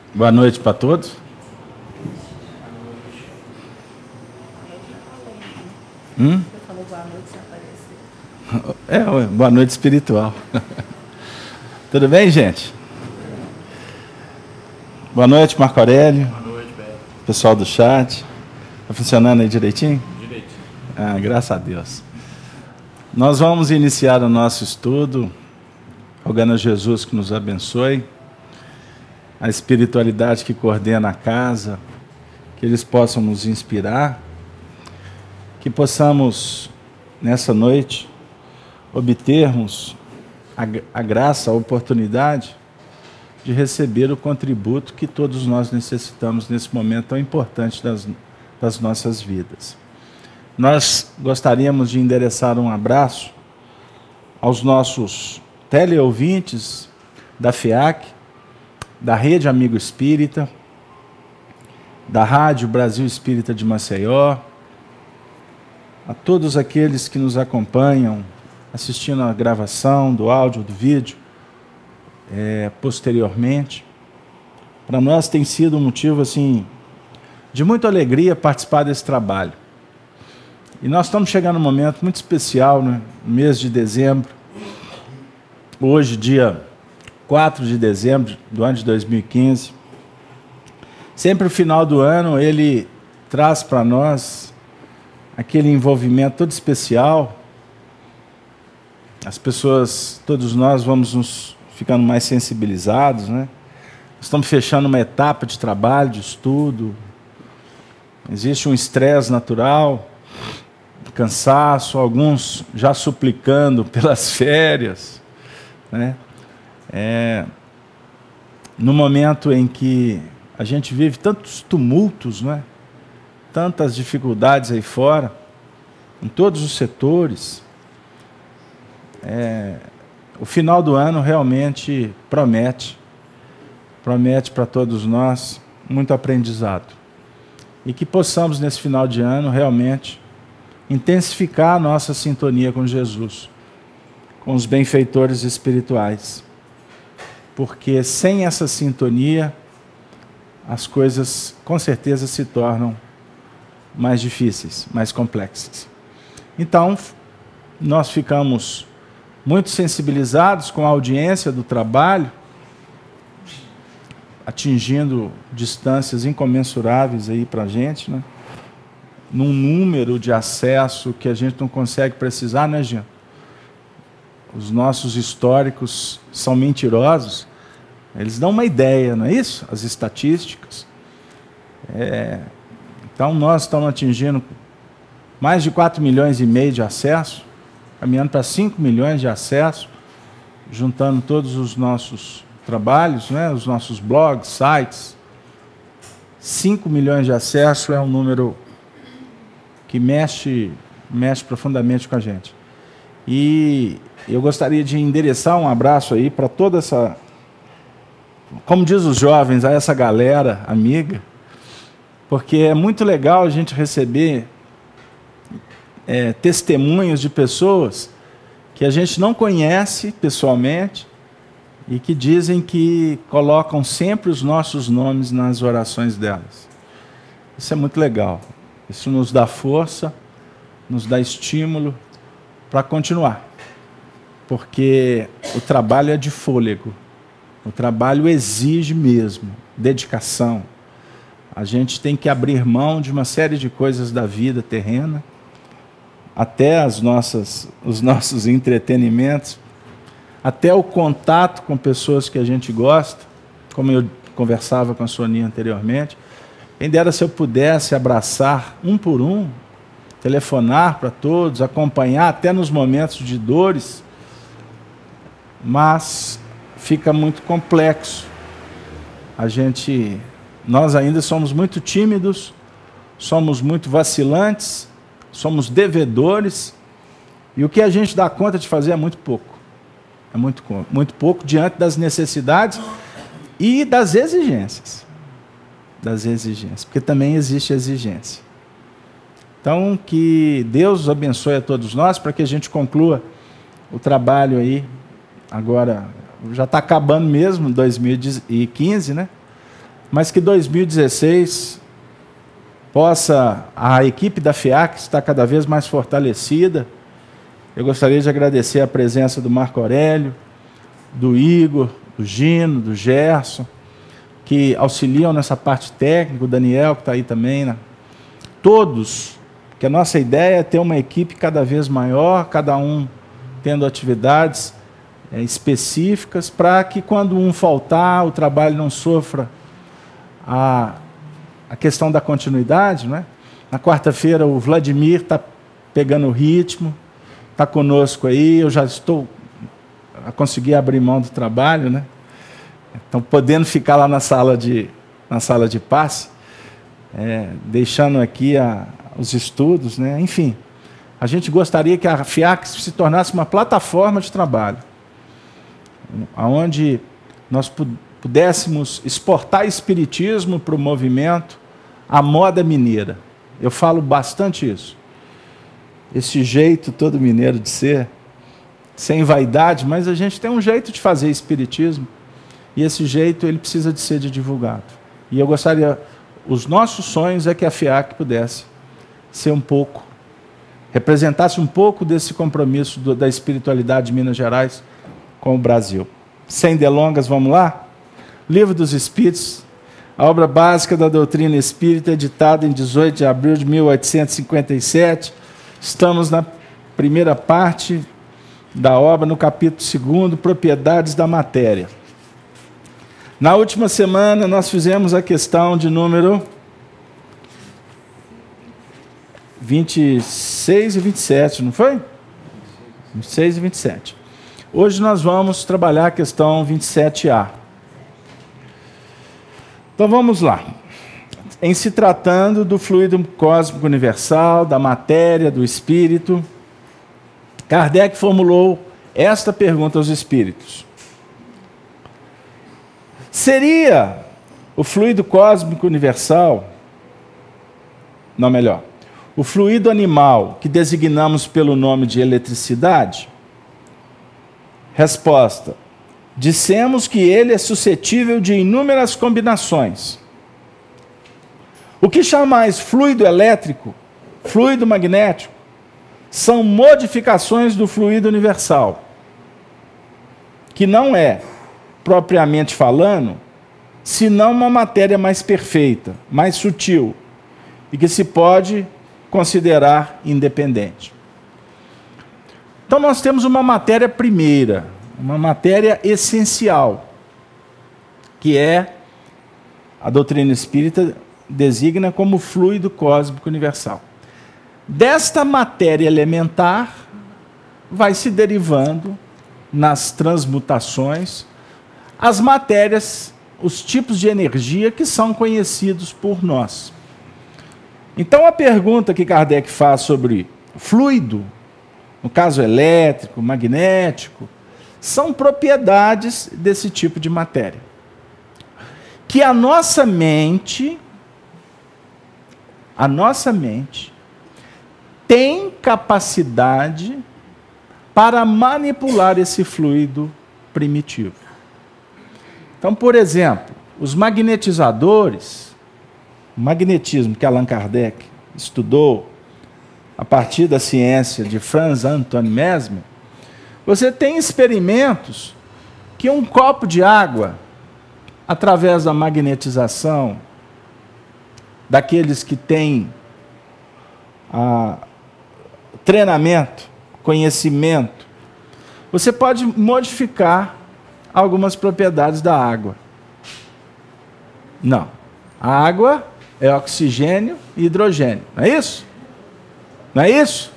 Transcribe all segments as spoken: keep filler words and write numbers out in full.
Boa noite para todos. Hum? Você falou boa noite, você apareceu. É, ué, boa noite espiritual. Tudo bem, gente? Boa noite, Marco Aurélio. Boa noite, Beto. Pessoal do chat. Está funcionando aí direitinho? Direitinho. Ah, graças a Deus. Nós vamos iniciar o nosso estudo, rogando a Jesus que nos abençoe, a espiritualidade que coordena a casa, que eles possam nos inspirar, que possamos, nessa noite, obtermos a, a graça, a oportunidade de receber o contributo que todos nós necessitamos nesse momento tão importante das, das nossas vidas. Nós gostaríamos de endereçar um abraço aos nossos teleouvintes da FEAC, da Rede Amigo Espírita, da Rádio Brasil Espírita de Maceió, a todos aqueles que nos acompanham assistindo a gravação do áudio, do vídeo, é, posteriormente. Para nós tem sido um motivo assim, de muita alegria participar desse trabalho. E nós estamos chegando num momento muito especial, né? No mês de dezembro, hoje, dia quatro de dezembro do ano de dois mil e quinze. Sempre no final do ano, ele traz para nós aquele envolvimento todo especial. As pessoas, todos nós vamos nos ficando mais sensibilizados, né? Estamos fechando uma etapa de trabalho, de estudo. Existe um estresse natural, cansaço, alguns já suplicando pelas férias, né? É, no momento em que a gente vive tantos tumultos, né? Tantas dificuldades aí fora, em todos os setores, é, o final do ano realmente promete, promete para todos nós muito aprendizado. E que possamos, nesse final de ano, realmente intensificar a nossa sintonia com Jesus, com os benfeitores espirituais. Porque sem essa sintonia, as coisas com certeza se tornam mais difíceis, mais complexas. Então, nós ficamos muito sensibilizados com a audiência do trabalho, atingindo distâncias incomensuráveis aí para a gente, né? Num número de acesso que a gente não consegue precisar, né, Jean? Os nossos históricos são mentirosos, eles dão uma ideia, não é isso? As estatísticas. É, então, nós estamos atingindo mais de quatro milhões e meio de acesso, caminhando para cinco milhões de acesso, juntando todos os nossos trabalhos, né, os nossos blogs, sites. cinco milhões de acesso é um número que mexe, mexe profundamente com a gente. E eu gostaria de endereçar um abraço aí para toda essa, como diz os jovens, a essa galera amiga, porque é muito legal a gente receber é, testemunhos de pessoas que a gente não conhece pessoalmente e que dizem que colocam sempre os nossos nomes nas orações delas. Isso é muito legal. Isso nos dá força, nos dá estímulo para continuar. Porque o trabalho é de fôlego. O trabalho exige mesmo dedicação. A gente tem que abrir mão de uma série de coisas da vida terrena, até as nossas, os nossos entretenimentos, até o contato com pessoas que a gente gosta, como eu conversava com a Soninha anteriormente. Quem dera se eu pudesse abraçar um por um, telefonar para todos, acompanhar até nos momentos de dores, mas fica muito complexo. A gente, nós ainda somos muito tímidos, somos muito vacilantes, somos devedores, e o que a gente dá conta de fazer é muito pouco. É muito, muito pouco diante das necessidades e das exigências. Das exigências, porque também existe exigência. Então, que Deus abençoe a todos nós, para que a gente conclua o trabalho aí, agora, já está acabando mesmo, dois mil e quinze, né? mas que dois mil e dezesseis possa a equipe da FIAC estar cada vez mais fortalecida. Eu gostaria de agradecer a presença do Marco Aurélio, do Igor, do Gino, do Gerson, que auxiliam nessa parte técnica, o Daniel, que está aí também, né? Todos, que a nossa ideia é ter uma equipe cada vez maior, cada um tendo atividades é, específicas, para que quando um faltar, o trabalho não sofra a, a questão da continuidade, né? Na quarta-feira o Vladimir está pegando o ritmo, está conosco aí, eu já estou a conseguir abrir mão do trabalho, né? Então, podendo ficar lá na sala de, na sala de passe, é, deixando aqui a, os estudos, né? Enfim, a gente gostaria que a FIAC se tornasse uma plataforma de trabalho, onde nós pudéssemos exportar espiritismo para o movimento, a moda mineira. Eu falo bastante isso. Esse jeito todo mineiro de ser, sem vaidade, mas a gente tem um jeito de fazer espiritismo, e esse jeito ele precisa de ser divulgado. E eu gostaria, os nossos sonhos é que a FIAC pudesse ser um pouco, representasse um pouco desse compromisso do, da espiritualidade de Minas Gerais com o Brasil. Sem delongas, vamos lá? Livro dos Espíritos, a obra básica da doutrina espírita, editada em dezoito de abril de mil oitocentos e cinquenta e sete. Estamos na primeira parte da obra, no capítulo segundo, Propriedades da Matéria. Na última semana, nós fizemos a questão de número vinte e seis e vinte e sete, não foi? vinte e seis e vinte e sete. Hoje nós vamos trabalhar a questão vinte e sete A. Então vamos lá. Em se tratando do fluido cósmico universal, da matéria, do espírito, Kardec formulou esta pergunta aos espíritos: seria o fluido cósmico universal, não melhor, o fluido animal que designamos pelo nome de eletricidade? Resposta: dissemos que ele é suscetível de inúmeras combinações. O que chamais fluido elétrico, fluido magnético, são modificações do fluido universal, que não é, propriamente falando, senão uma matéria mais perfeita, mais sutil, e que se pode considerar independente. Então nós temos uma matéria primeira, uma matéria essencial, que é, a doutrina espírita designa como fluido cósmico universal. Desta matéria elementar, vai se derivando, nas transmutações, as matérias, os tipos de energia que são conhecidos por nós. Então a pergunta que Kardec faz sobre fluido, no caso elétrico, magnético, são propriedades desse tipo de matéria, que a nossa mente, a nossa mente, tem capacidade para manipular esse fluido primitivo. Então, por exemplo, os magnetizadores, o magnetismo que Allan Kardec estudou a partir da ciência de Franz Anton Mesmer, você tem experimentos que um copo de água, através da magnetização daqueles que têm ah, treinamento, conhecimento, você pode modificar algumas propriedades da água. Não. A água é oxigênio e hidrogênio. Não é isso? Não é isso?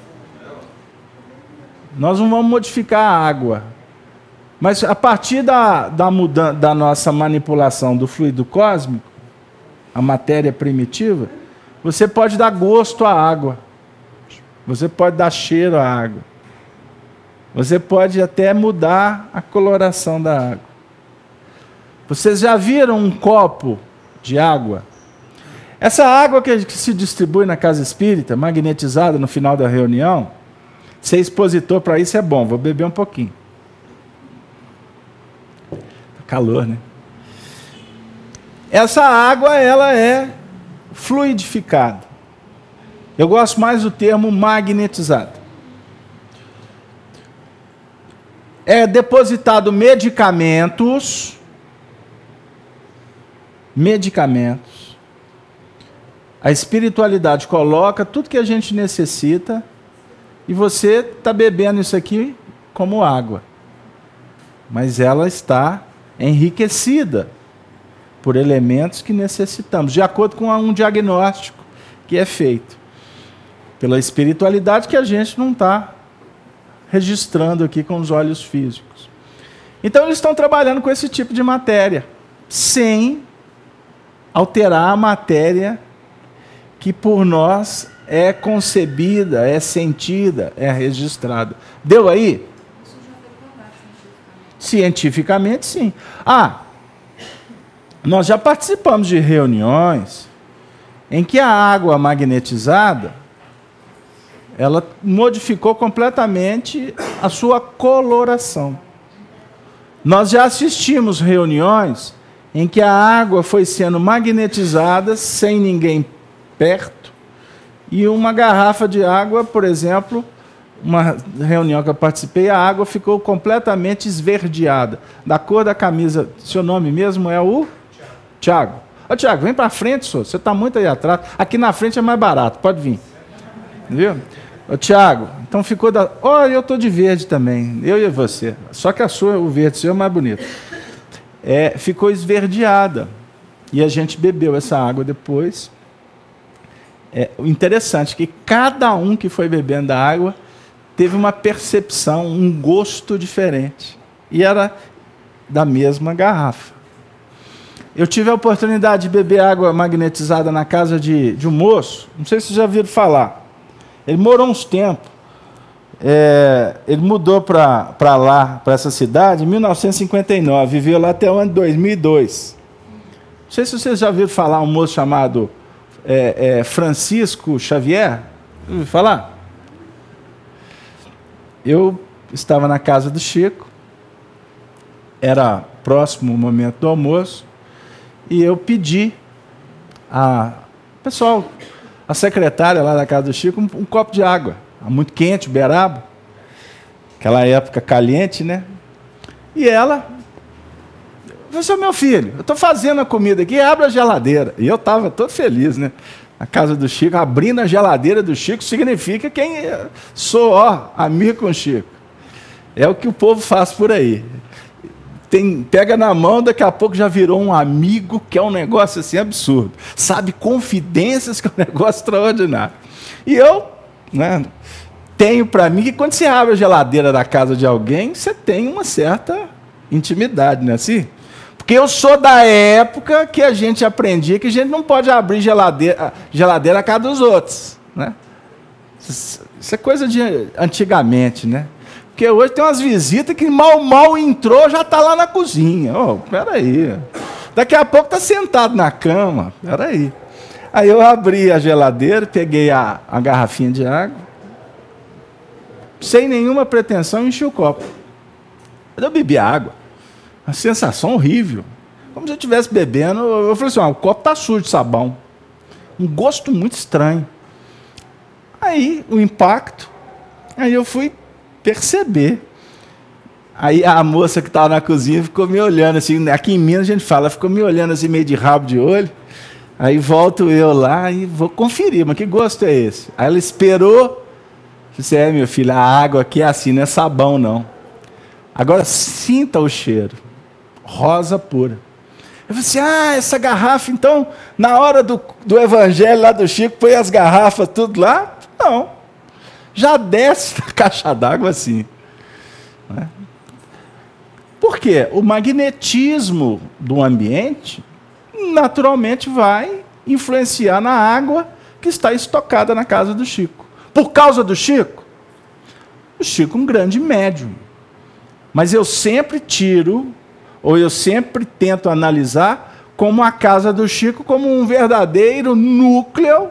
Nós não vamos modificar a água. Mas a partir da, da, mudança, da nossa manipulação do fluido cósmico, a matéria primitiva, você pode dar gosto à água. Você pode dar cheiro à água. Você pode até mudar a coloração da água. Vocês já viram um copo de água? Essa água que se distribui na casa espírita, magnetizada no final da reunião, ser expositor para isso é bom. Vou beber um pouquinho. Calor, né? essa água ela é fluidificada. Eu gosto mais do termo magnetizada. É depositado medicamentos, medicamentos. A espiritualidade coloca tudo que a gente necessita e você está bebendo isso aqui como água. Mas ela está enriquecida por elementos que necessitamos, de acordo com um diagnóstico que é feito pela espiritualidade que a gente não está registrando aqui com os olhos físicos. Então eles estão trabalhando com esse tipo de matéria, sem alterar a matéria que por nós é concebida, é sentida, é registrada. Deu aí? Isso já foi provado cientificamente. Cientificamente, sim. Ah, nós já participamos de reuniões em que a água magnetizada ela modificou completamente a sua coloração. Nós já assistimos reuniões em que a água foi sendo magnetizada sem ninguém perto, e uma garrafa de água, por exemplo, uma reunião que eu participei, a água ficou completamente esverdeada, da cor da camisa. Seu nome mesmo é o? Tiago. Ô, Tiago, vem para frente, senhor. Você está muito aí atrás. Aqui na frente é mais barato, pode vir. Viu? Ô, Tiago, então ficou da... Olha, eu estou de verde também, eu e você. Só que a sua, o verde seu é mais bonito. É, ficou esverdeada. E a gente bebeu essa água depois. É, o interessante é que cada um que foi bebendo da água teve uma percepção, um gosto diferente. E era da mesma garrafa. Eu tive a oportunidade de beber água magnetizada na casa de, de um moço, não sei se vocês já viram falar. Ele morou uns tempos, é, ele mudou para lá, para essa cidade, em mil novecentos e cinquenta e nove, viveu lá até o ano de dois mil e dois. Não sei se vocês já viram falar um moço chamado é, é, Francisco Xavier. Ouviu falar? Eu estava na casa do Chico, era próximo o momento do almoço, e eu pedi a pessoal, a secretária lá da casa do Chico, um, um copo de água, muito quente, Uberaba, aquela época caliente, né? E ela, você é meu filho, eu estou fazendo a comida aqui, abre a geladeira. E eu estava todo feliz, né? Na casa do Chico, abrindo a geladeira do Chico significa quem sou, ó, amigo com o Chico. É o que o povo faz por aí. Tem, pega na mão, daqui a pouco já virou um amigo, que é um negócio assim absurdo. Sabe confidências, que é um negócio extraordinário. E eu, né, tenho para mim que quando você abre a geladeira da casa de alguém, você tem uma certa intimidade, não é assim? Porque eu sou da época que a gente aprendia que a gente não pode abrir geladeira, geladeira a casa dos outros, né? Isso é coisa de antigamente, né? Porque hoje tem umas visitas que mal, mal entrou, já está lá na cozinha. Oh, peraí. Daqui a pouco está sentado na cama. Peraí. Aí eu abri a geladeira, peguei a, a garrafinha de água, sem nenhuma pretensão, enchi o copo. Eu bebi a água. Uma sensação horrível. Como se eu estivesse bebendo. Eu falei assim, ah, o copo está sujo de sabão. Um gosto muito estranho. Aí, o impacto. Aí eu fui perceber. Aí a moça que estava na cozinha ficou me olhando assim, aqui em Minas a gente fala, ficou me olhando assim meio de rabo de olho. Aí volto eu lá e vou conferir, mas que gosto é esse? Aí ela esperou, disse, é meu filho, a água aqui é assim, não é sabão não. Agora sinta o cheiro, rosa pura. Eu falei assim, ah, essa garrafa então, na hora do, do evangelho lá do Chico, põe as garrafas tudo lá? Não. Já desce a caixa d'água assim. Né? Por quê? O magnetismo do ambiente naturalmente vai influenciar na água que está estocada na casa do Chico. Por causa do Chico? O Chico é um grande médium. Mas eu sempre tiro, ou eu sempre tento analisar como a casa do Chico como um verdadeiro núcleo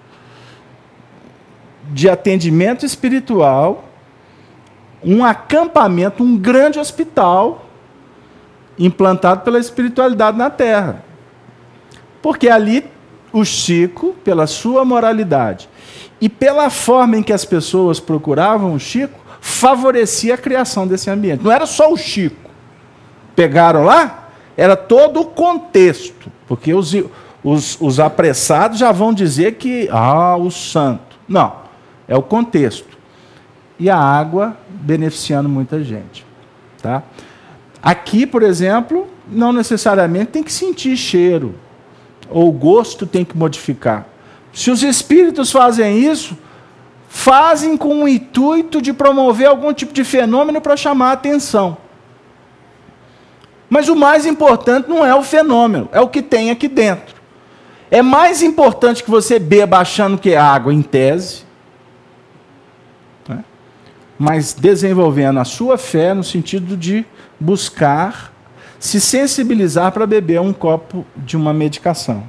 de atendimento espiritual, um acampamento, um grande hospital implantado pela espiritualidade na Terra. Porque ali o Chico, pela sua moralidade e pela forma em que as pessoas procuravam o Chico, favorecia a criação desse ambiente. Não era só o Chico. Pegaram lá, era todo o contexto. Porque os, os, os apressados já vão dizer que, ah, o santo. Não, é o contexto. E a água beneficiando muita gente. Tá? Aqui, por exemplo, não necessariamente tem que sentir cheiro, ou o gosto tem que modificar. Se os espíritos fazem isso, fazem com o intuito de promover algum tipo de fenômeno para chamar a atenção. Mas o mais importante não é o fenômeno, é o que tem aqui dentro. É mais importante que você beba achando que é água, em tese, né? Mas desenvolvendo a sua fé no sentido de buscar se sensibilizar para beber um copo de uma medicação.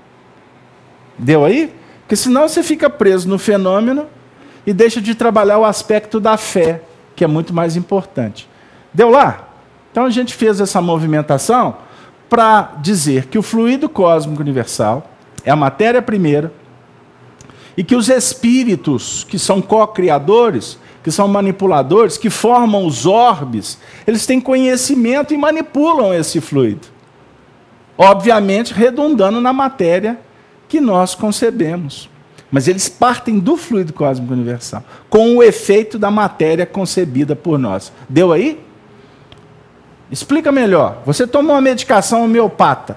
Deu aí? Porque senão você fica preso no fenômeno e deixa de trabalhar o aspecto da fé, que é muito mais importante. Deu lá? Então a gente fez essa movimentação para dizer que o fluido cósmico universal é a matéria primeira e que os espíritos, que são co-criadores, que são manipuladores, que formam os orbes, eles têm conhecimento e manipulam esse fluido. Obviamente, redundando na matéria que nós concebemos. Mas eles partem do fluido cósmico universal, com o efeito da matéria concebida por nós. Deu aí? Explica melhor. Você toma uma medicação homeopata,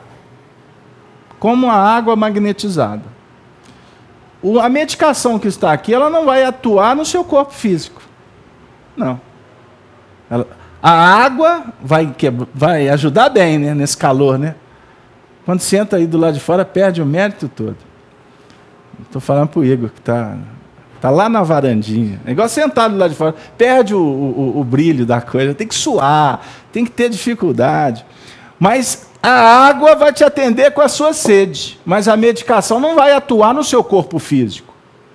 como a água magnetizada. O, a medicação que está aqui, ela não vai atuar no seu corpo físico. Não. Ela, a água vai, que, vai ajudar bem, né, nesse calor, né? Quando senta aí do lado de fora, perde o mérito todo. Estou falando para o Igor, que está tá lá na varandinha. É igual sentado lá de fora. Perde o, o, o brilho da coisa. Tem que suar, tem que ter dificuldade. Mas a água vai te atender com a sua sede. Mas a medicação não vai atuar no seu corpo físico.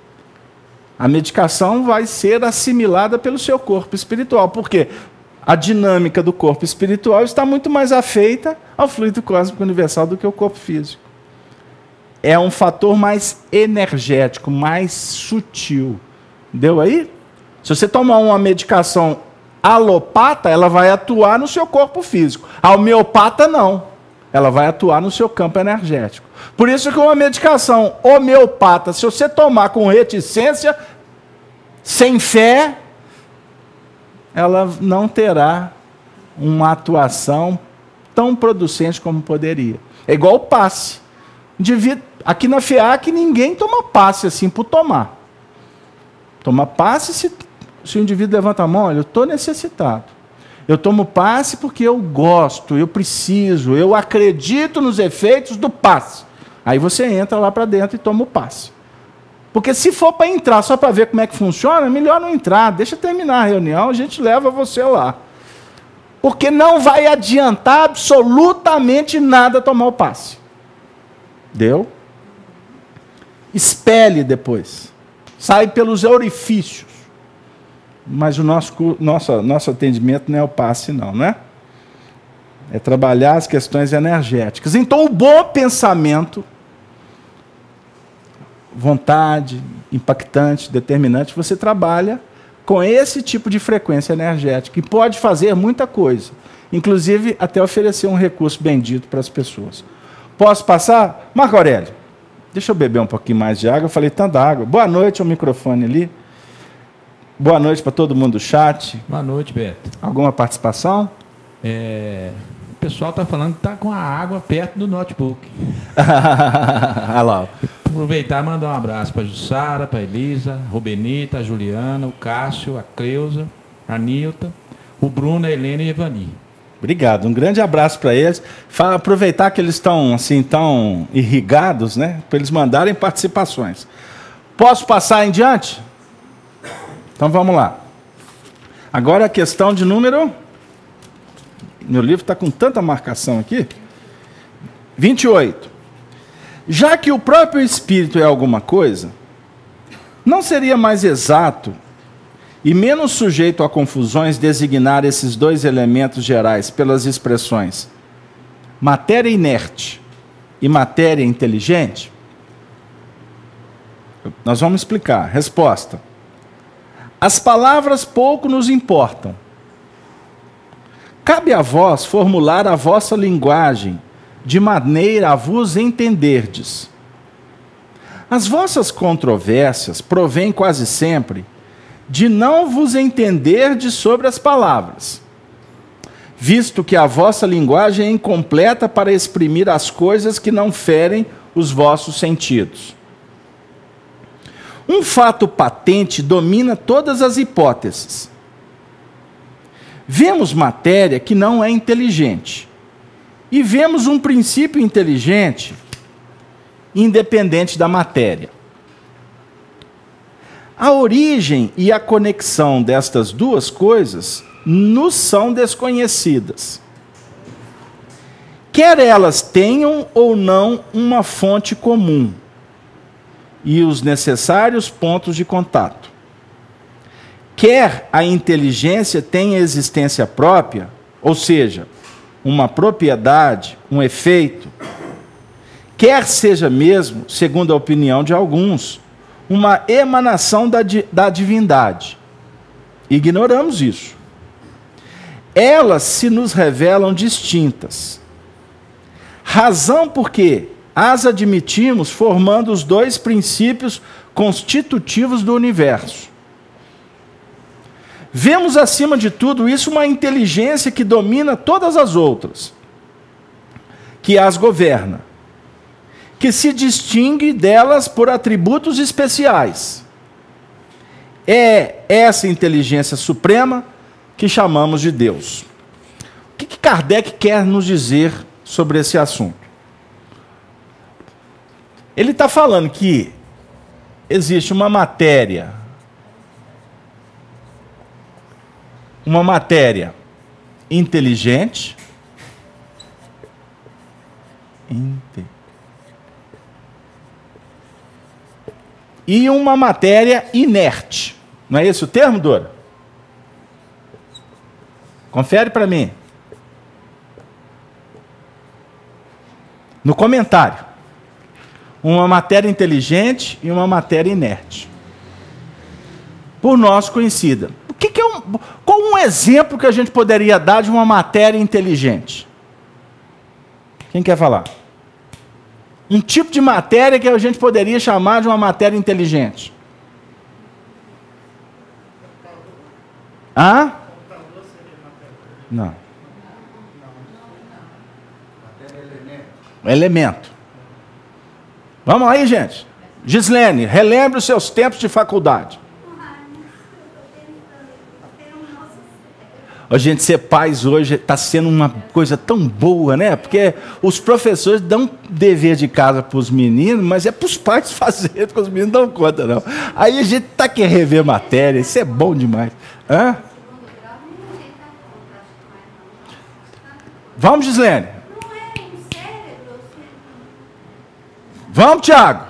A medicação vai ser assimilada pelo seu corpo espiritual. Por quê? A dinâmica do corpo espiritual está muito mais afeita ao fluido cósmico universal do que o corpo físico. É um fator mais energético, mais sutil. Deu aí? Se você tomar uma medicação alopata, ela vai atuar no seu corpo físico. A homeopata, não. Ela vai atuar no seu campo energético. Por isso que uma medicação homeopata, se você tomar com reticência, sem fé, ela não terá uma atuação tão producente como poderia. É igual o passe. Aqui na FEAC ninguém toma passe assim por tomar. Toma passe se, se o indivíduo levanta a mão, olha, eu estou necessitado. Eu tomo passe porque eu gosto, eu preciso, eu acredito nos efeitos do passe. Aí você entra lá para dentro e toma o passe. Porque se for para entrar só para ver como é que funciona, é melhor não entrar. Deixa terminar a reunião, a gente leva você lá. Porque não vai adiantar absolutamente nada tomar o passe. Deu? Expele depois. Sai pelos orifícios. Mas o nosso, nosso, nosso atendimento não é o passe, não, não é? É trabalhar as questões energéticas. Então, o bom pensamento, vontade, impactante, determinante, você trabalha com esse tipo de frequência energética e pode fazer muita coisa. Inclusive, até oferecer um recurso bendito para as pessoas. Posso passar? Marco Aurélio, deixa eu beber um pouquinho mais de água. Eu falei tanta água. Boa noite ao microfone ali. Boa noite para todo mundo do chat. Boa noite, Beto. Alguma participação? É, o pessoal está falando que está com a água perto do notebook. Olha lá. Aproveitar e mandar um abraço para a Jussara, para a Elisa, a Rubenita, a Juliana, o Cássio, a Cleusa, a Nilton, o Bruno, a Helena e a Evani. Obrigado, um grande abraço para eles. Fala, aproveitar que eles estão assim, tão irrigados, né? Para eles mandarem participações. Posso passar em diante? Então vamos lá. Agora a questão de número. Meu livro está com tanta marcação aqui. vinte e oito. Já que o próprio espírito é alguma coisa, não seria mais exato e menos sujeito a confusões designar esses dois elementos gerais pelas expressões matéria inerte e matéria inteligente? Nós vamos explicar. Resposta: as palavras pouco nos importam. Cabe a vós formular a vossa linguagem, de maneira a vos entenderdes. As vossas controvérsias provêm quase sempre de não vos entenderdes sobre as palavras, visto que a vossa linguagem é incompleta para exprimir as coisas que não ferem os vossos sentidos. Um fato patente domina todas as hipóteses. Vemos matéria que não é inteligente, e vemos um princípio inteligente independente da matéria. A origem e a conexão destas duas coisas nos são desconhecidas. Quer elas tenham ou não uma fonte comum e os necessários pontos de contato. Quer a inteligência tenha existência própria, ou seja, uma propriedade, um efeito, quer seja mesmo, segundo a opinião de alguns, uma emanação da, da divindade. Ignoramos isso. Elas se nos revelam distintas. Razão porque as admitimos formando os dois princípios constitutivos do universo. Vemos, acima de tudo isso, uma inteligência que domina todas as outras, que as governa, que se distingue delas por atributos especiais. É essa inteligência suprema que chamamos de Deus. O que Kardec quer nos dizer sobre esse assunto? Ele está falando que existe uma matéria, uma matéria inteligente, inte, e uma matéria inerte. Não é esse o termo, Dora? Confere para mim. No comentário. Uma matéria inteligente e uma matéria inerte. Por nós conhecida. O que, que é um, qual um exemplo que a gente poderia dar de uma matéria inteligente? Quem quer falar? Um tipo de matéria que a gente poderia chamar de uma matéria inteligente. Hã? Não. Elemento. Vamos aí, gente. Gislene, relembre os seus tempos de faculdade. Ó, gente, ser pais hoje está sendo uma coisa tão boa, né? Porque os professores dão dever de casa para os meninos, mas é para os pais fazerem, porque os meninos não dão conta, não. Aí a gente está querendo rever matéria, isso é bom demais. Hã? Vamos, Gislene? Vamos, Tiago?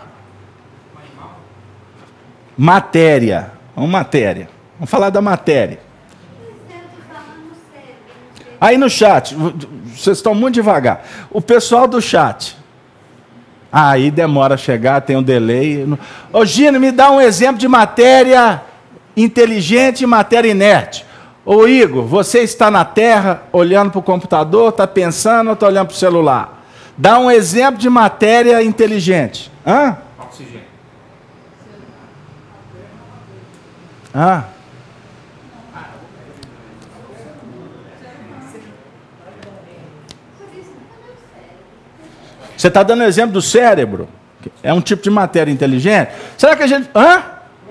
Matéria. Vamos, matéria. Vamos falar da matéria. Aí no chat, vocês estão muito devagar. O pessoal do chat. Aí demora a chegar, tem um delay. Ô Gino, me dá um exemplo de matéria inteligente e matéria inerte. Ô Igor, você está na Terra, olhando para o computador, está pensando ou está olhando para o celular? Dá um exemplo de matéria inteligente. Hã? Oxigênio. Ah. Você está dando exemplo do cérebro? É um tipo de matéria inteligente? Será que a gente... Hã?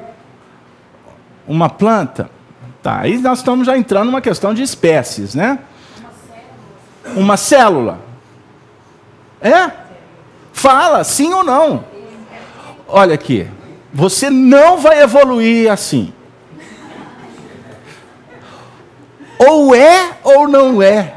Uma planta? Tá, aí nós estamos já entrando numa questão de espécies, né? Uma célula. É? Fala, sim ou não? Olha aqui. Você não vai evoluir assim. Ou é ou não é.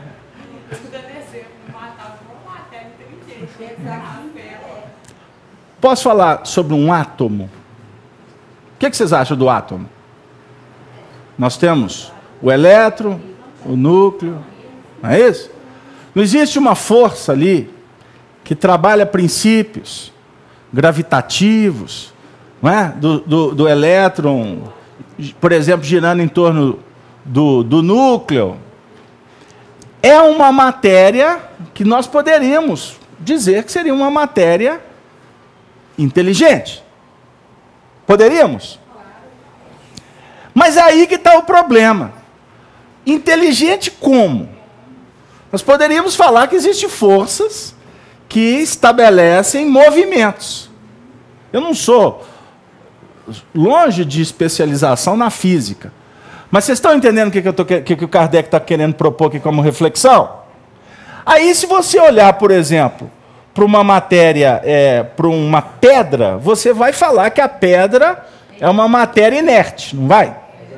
Posso falar sobre um átomo? O que, que vocês acham do átomo? Nós temos o elétron, o núcleo, não é isso? Não existe uma força ali que trabalha princípios gravitativos, não é? do, do, do elétron, por exemplo, girando em torno do, do núcleo, é uma matéria que nós poderíamos dizer que seria uma matéria inteligente. Poderíamos? Mas é aí que está o problema. Inteligente como? Nós poderíamos falar que existem forças que estabelecem movimentos. Eu não sou longe de especialização na física. Mas vocês estão entendendo o que, que, eu tô, que, que o Kardec está querendo propor aqui como reflexão? Aí, se você olhar, por exemplo, para uma matéria, é, para uma pedra, você vai falar que a pedra é uma matéria inerte, não vai?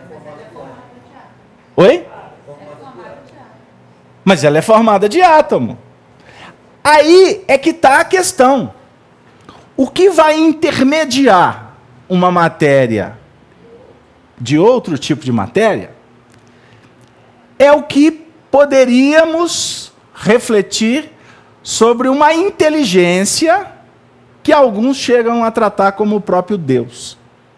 Oi? Mas ela é formada de átomo. Aí é que está a questão. O que vai intermediar uma matéria de outro tipo de matéria é o que poderíamos refletir sobre uma inteligência que alguns chegam a tratar como o próprio Deus.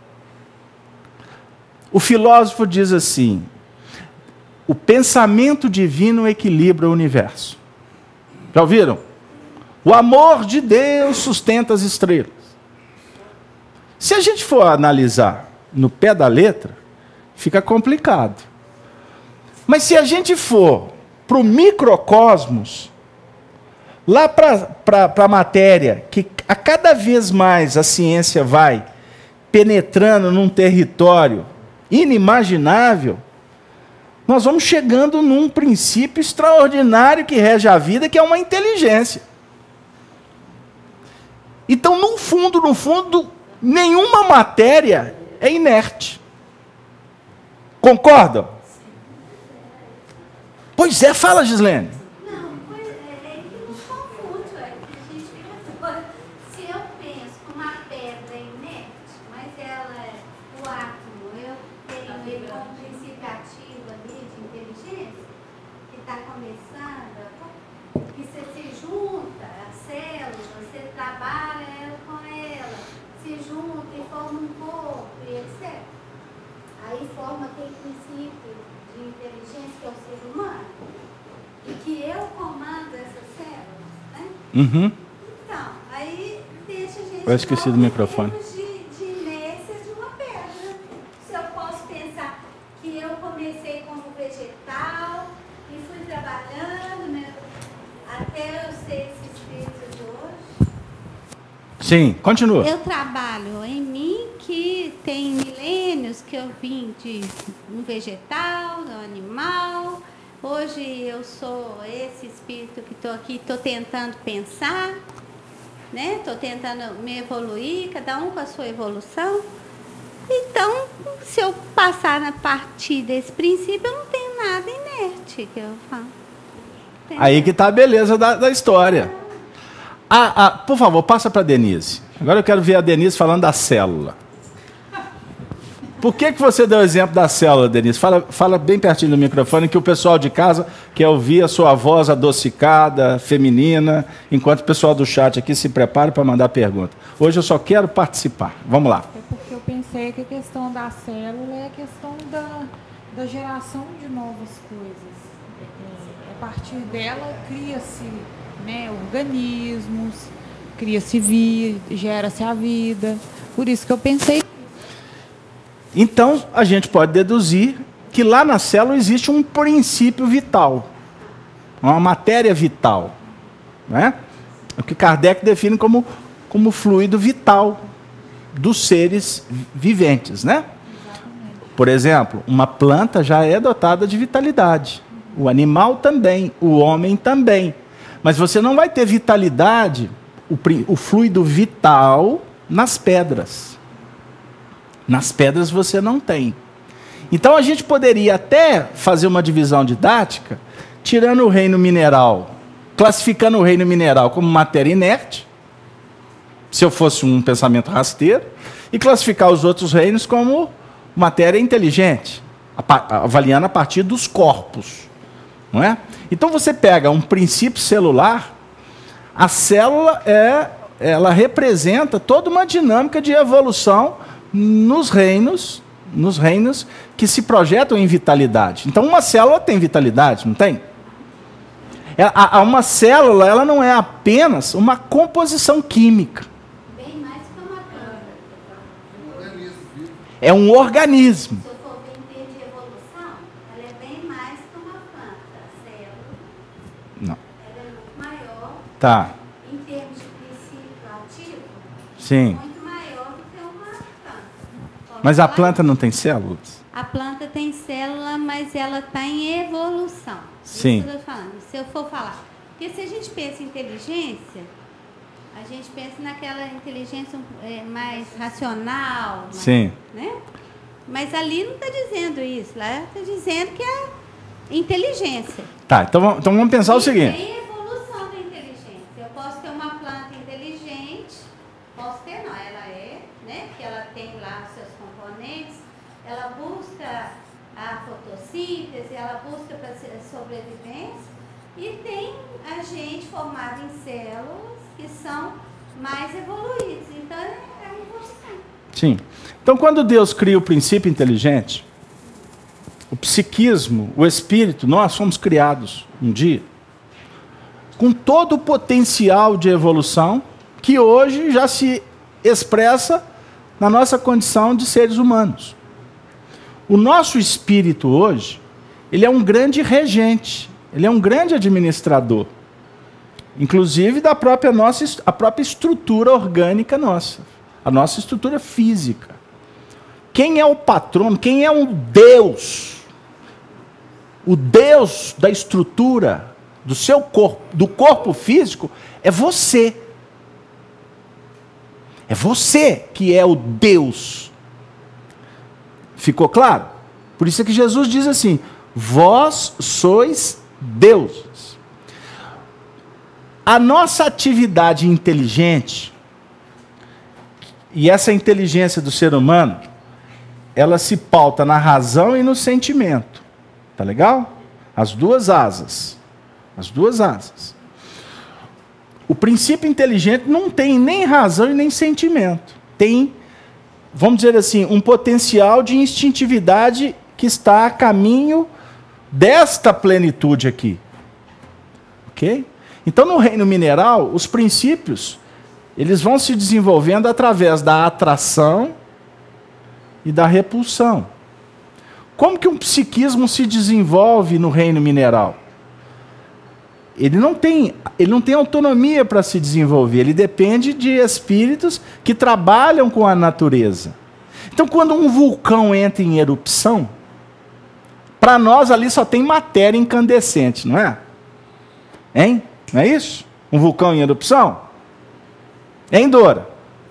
O filósofo diz assim: o pensamento divino equilibra o universo. Já ouviram? O amor de Deus sustenta as estrelas. Se a gente for analisar no pé da letra, fica complicado. Mas se a gente for para o microcosmos, lá para a matéria, que a cada vez mais a ciência vai penetrando num território inimaginável, nós vamos chegando num princípio extraordinário que rege a vida, que é uma inteligência. Então, no fundo, no fundo, nenhuma matéria é inerte. Concordam? Pois é, fala, Gislene. Não, pois é, é que nos confunde, é que a gente fica fora. Se eu penso que uma pedra é inerte, mas ela é o átomo, eu tenho ele como princípio ativo ali de inteligência, que está começando, que você se junta, a célula, você trabalha ela com ela, se junta e forma um corpo, e etcétera. Aí forma aquele princípio de inteligência que é o ser humano, e que eu comando essas células, né? Uhum. Então, aí deixa a gente... Eu esqueci do microfone. De, de inércia de uma pedra. Se eu posso pensar que eu comecei como vegetal e fui trabalhando, né, até eu ser esse espírito de hoje. Sim, continua. Eu trabalho em mim, que tem milênios que eu vim de um vegetal, de um animal. Hoje eu sou esse espírito que estou aqui, estou tentando pensar, né? Estou tentando me evoluir, cada um com a sua evolução. Então, se eu passar a partir desse princípio, eu não tenho nada inerte que eu falo. Tem Aí que está a beleza da, da história. Ah, ah, por favor, passa para a Denise. Agora eu quero ver a Denise falando da célula. Por que, que você deu o exemplo da célula, Denise? Fala, fala bem pertinho do microfone, que o pessoal de casa quer ouvir a sua voz adocicada, feminina, enquanto o pessoal do chat aqui se prepara para mandar pergunta. Hoje eu só quero participar. Vamos lá. É porque eu pensei que a questão da célula é a questão da, da geração de novas coisas. É, a partir dela cria-se, né, organismos, cria-se vida, gera-se a vida. Por isso que eu pensei. Então, a gente pode deduzir que lá na célula existe um princípio vital, uma matéria vital, né? O que Kardec define como, como fluido vital dos seres viventes, né? Por exemplo, uma planta já é dotada de vitalidade, o animal também, o homem também. Mas você não vai ter vitalidade, o, o fluido vital, nas pedras. Nas pedras você não tem. Então a gente poderia até fazer uma divisão didática, tirando o reino mineral, classificando o reino mineral como matéria inerte, se eu fosse um pensamento rasteiro, e classificar os outros reinos como matéria inteligente, avaliando a partir dos corpos, não é? Então você pega um princípio celular, A célula é, ela representa toda uma dinâmica de evolução nos reinos, nos reinos que se projetam em vitalidade. Então, uma célula tem vitalidade, não tem? A, a, uma célula, ela não é apenas uma composição química. Bem mais que uma planta. É um organismo. Se eu for ver em termos de evolução, ela é bem mais que uma planta. A célula, Não. ela é muito maior. Tá. Em termos de princípio ativo, Sim. muito maior do que uma planta. Posso Mas a falar? planta não tem células? A planta tem célula, mas ela está em evolução. Sim. Isso que eu estou falando. Se eu for falar. Porque se a gente pensa em inteligência, a gente pensa naquela inteligência é, mais racional. Mais, Sim. Né? Mas ali não está dizendo isso. Lá está dizendo que é inteligência. Tá, então, vamos- então vamos pensar o E seguinte. tem evolução da inteligência. Eu posso ter uma planta inteligente, posso ter não, ela é, né? Que ela tem lá os seus componentes, ela busca a fotossíntese, ela busca para sobrevivência, e tem a gente formado em células que são mais evoluídas. Então é a evolução. Sim. Então, quando Deus cria o princípio inteligente, o psiquismo, o espírito, nós somos criados um dia com todo o potencial de evolução que hoje já se expressa na nossa condição de seres humanos. O nosso espírito hoje, ele é um grande regente, ele é um grande administrador, inclusive da própria nossa, a própria estrutura orgânica nossa, a nossa estrutura física. Quem é o patrono, quem é o Deus, o Deus da estrutura do seu corpo, do corpo físico, é você. É você que é o Deus. Ficou claro? Por isso é que Jesus diz assim: vós sois deuses. A nossa atividade inteligente, e essa inteligência do ser humano, ela se pauta na razão e no sentimento. Tá legal? As duas asas. As duas asas. O princípio inteligente não tem nem razão e nem sentimento. Tem, vamos dizer assim, um potencial de instintividade que está a caminho desta plenitude aqui. Ok? Então, no reino mineral, os princípios, eles vão se desenvolvendo através da atração e da repulsão. Como que um psiquismo se desenvolve no reino mineral? Ele não tem, ele não tem autonomia para se desenvolver, ele depende de espíritos que trabalham com a natureza. Então, quando um vulcão entra em erupção, para nós ali só tem matéria incandescente, não é? Hein? Não é isso? Um vulcão em erupção? Hein, Dora?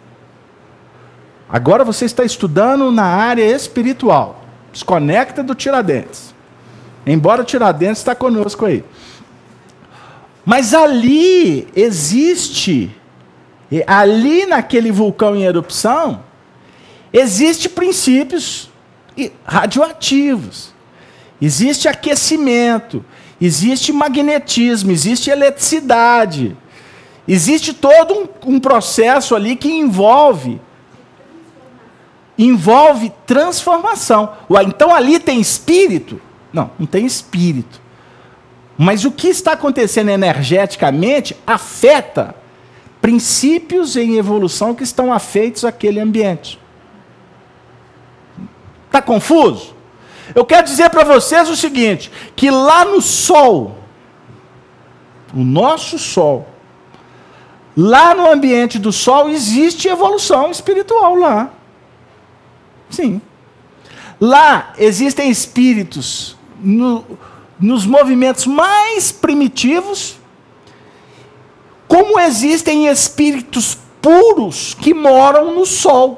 Agora você está estudando na área espiritual. Desconecta do Tiradentes. Embora o Tiradentes está conosco aí. Mas ali existe, ali naquele vulcão em erupção, existem princípios radioativos. Existe aquecimento, existe magnetismo, existe eletricidade. Existe todo um, um processo ali que envolve envolve transformação. Ué, então ali tem espírito? Não, não tem espírito. Mas o que está acontecendo energeticamente afeta princípios em evolução que estão afeitos àquele ambiente. Está confuso? Eu quero dizer para vocês o seguinte, que lá no Sol, o nosso Sol, lá no ambiente do Sol existe evolução espiritual lá. Sim. Lá existem espíritos no, nos movimentos mais primitivos, como existem espíritos puros que moram no Sol.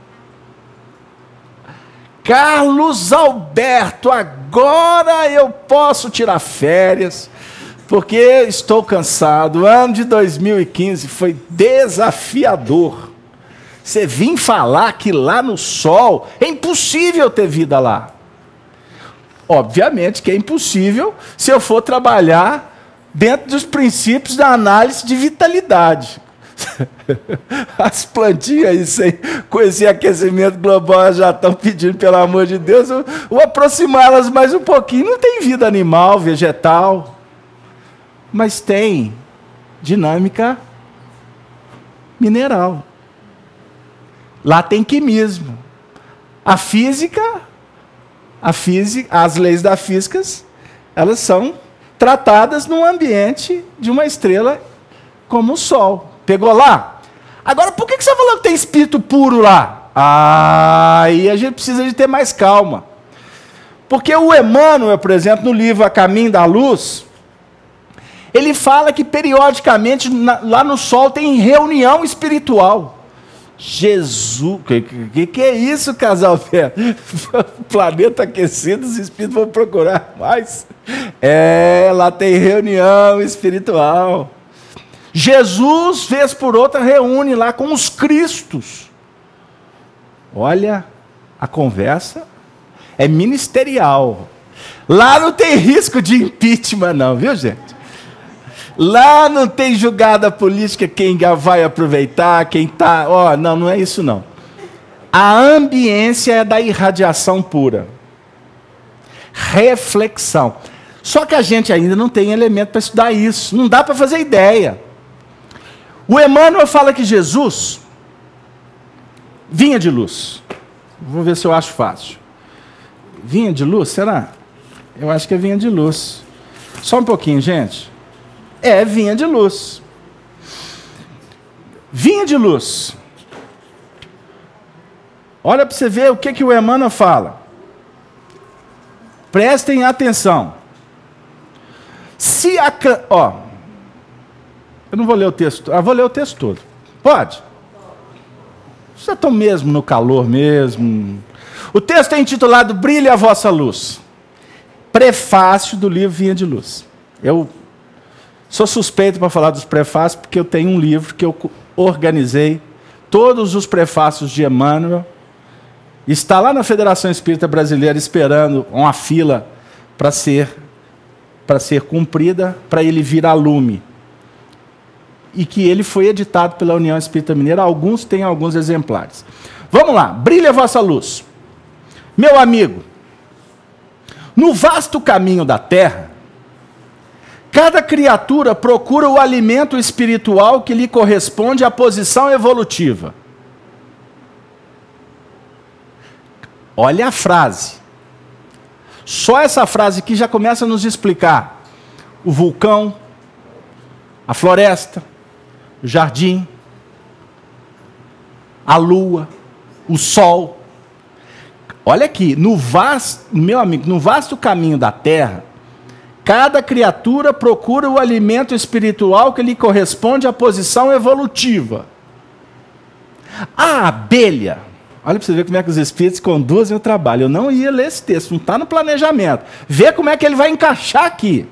Carlos Alberto, agora eu posso tirar férias, porque estou cansado. O ano de dois mil e quinze foi desafiador. Você vir falar que lá no Sol é impossível ter vida lá. Obviamente que é impossível se eu for trabalhar dentro dos princípios da análise de vitalidade. As plantinhas aí, sem conhecer aquecimento global, já estão pedindo, pelo amor de Deus, eu vou aproximá-las mais um pouquinho. Não tem vida animal, vegetal, mas tem dinâmica mineral. Lá tem quimismo. A física, a física, as leis da física, elas são tratadas num ambiente de uma estrela como o Sol. Pegou lá? Agora, por que você falou que tem espírito puro lá? Ah, aí a gente precisa de ter mais calma. Porque o Emmanuel, por exemplo, no livro A Caminho da Luz, ele fala que periodicamente na, lá no Sol tem reunião espiritual. Jesus, que, que, que é isso, casal? Planeta aquecido, os espíritos vão procurar mais. É, lá tem reunião espiritual. Jesus, vez por outra, reúne lá com os Cristos. Olha, a conversa é ministerial. Lá não tem risco de impeachment, não, viu, gente? Lá não tem julgada política, quem vai aproveitar, quem está... Ó, oh, não, não é isso, não. A ambiência é da irradiação pura. Reflexão. Só que a gente ainda não tem elemento para estudar isso. Não dá para fazer ideia. O Emmanuel fala que Jesus vinha de luz. Vamos ver se eu acho fácil. Vinha de luz, será? Eu acho que é vinha de luz. Só um pouquinho, gente. É, vinha de luz. Vinha de luz. Olha para você ver o que, que o Emmanuel fala. Prestem atenção. Se a... Ó, eu não vou ler o texto. Ah, vou ler o texto todo. Pode? Vocês estão mesmo no calor mesmo. O texto é intitulado Brilhe a Vossa Luz. Prefácio do livro Vinha de Luz. Eu sou suspeito para falar dos prefácios, porque eu tenho um livro que eu organizei, todos os prefácios de Emmanuel. Está lá na Federação Espírita Brasileira esperando uma fila para ser, para ser cumprida, para ele vir a lume. E que ele foi editado pela União Espírita Mineira, alguns têm alguns exemplares. Vamos lá, brilhe a vossa luz. Meu amigo, no vasto caminho da Terra, cada criatura procura o alimento espiritual que lhe corresponde à posição evolutiva. Olha a frase. Só essa frase aqui já começa a nos explicar o vulcão, a floresta, o jardim, a lua, o sol. Olha aqui, no vasto, meu amigo, no vasto caminho da Terra, cada criatura procura o alimento espiritual que lhe corresponde à posição evolutiva. A abelha, olha para você ver como é que os espíritos conduzem o trabalho. Eu não ia ler esse texto, não está no planejamento. Vê como é que ele vai encaixar aqui.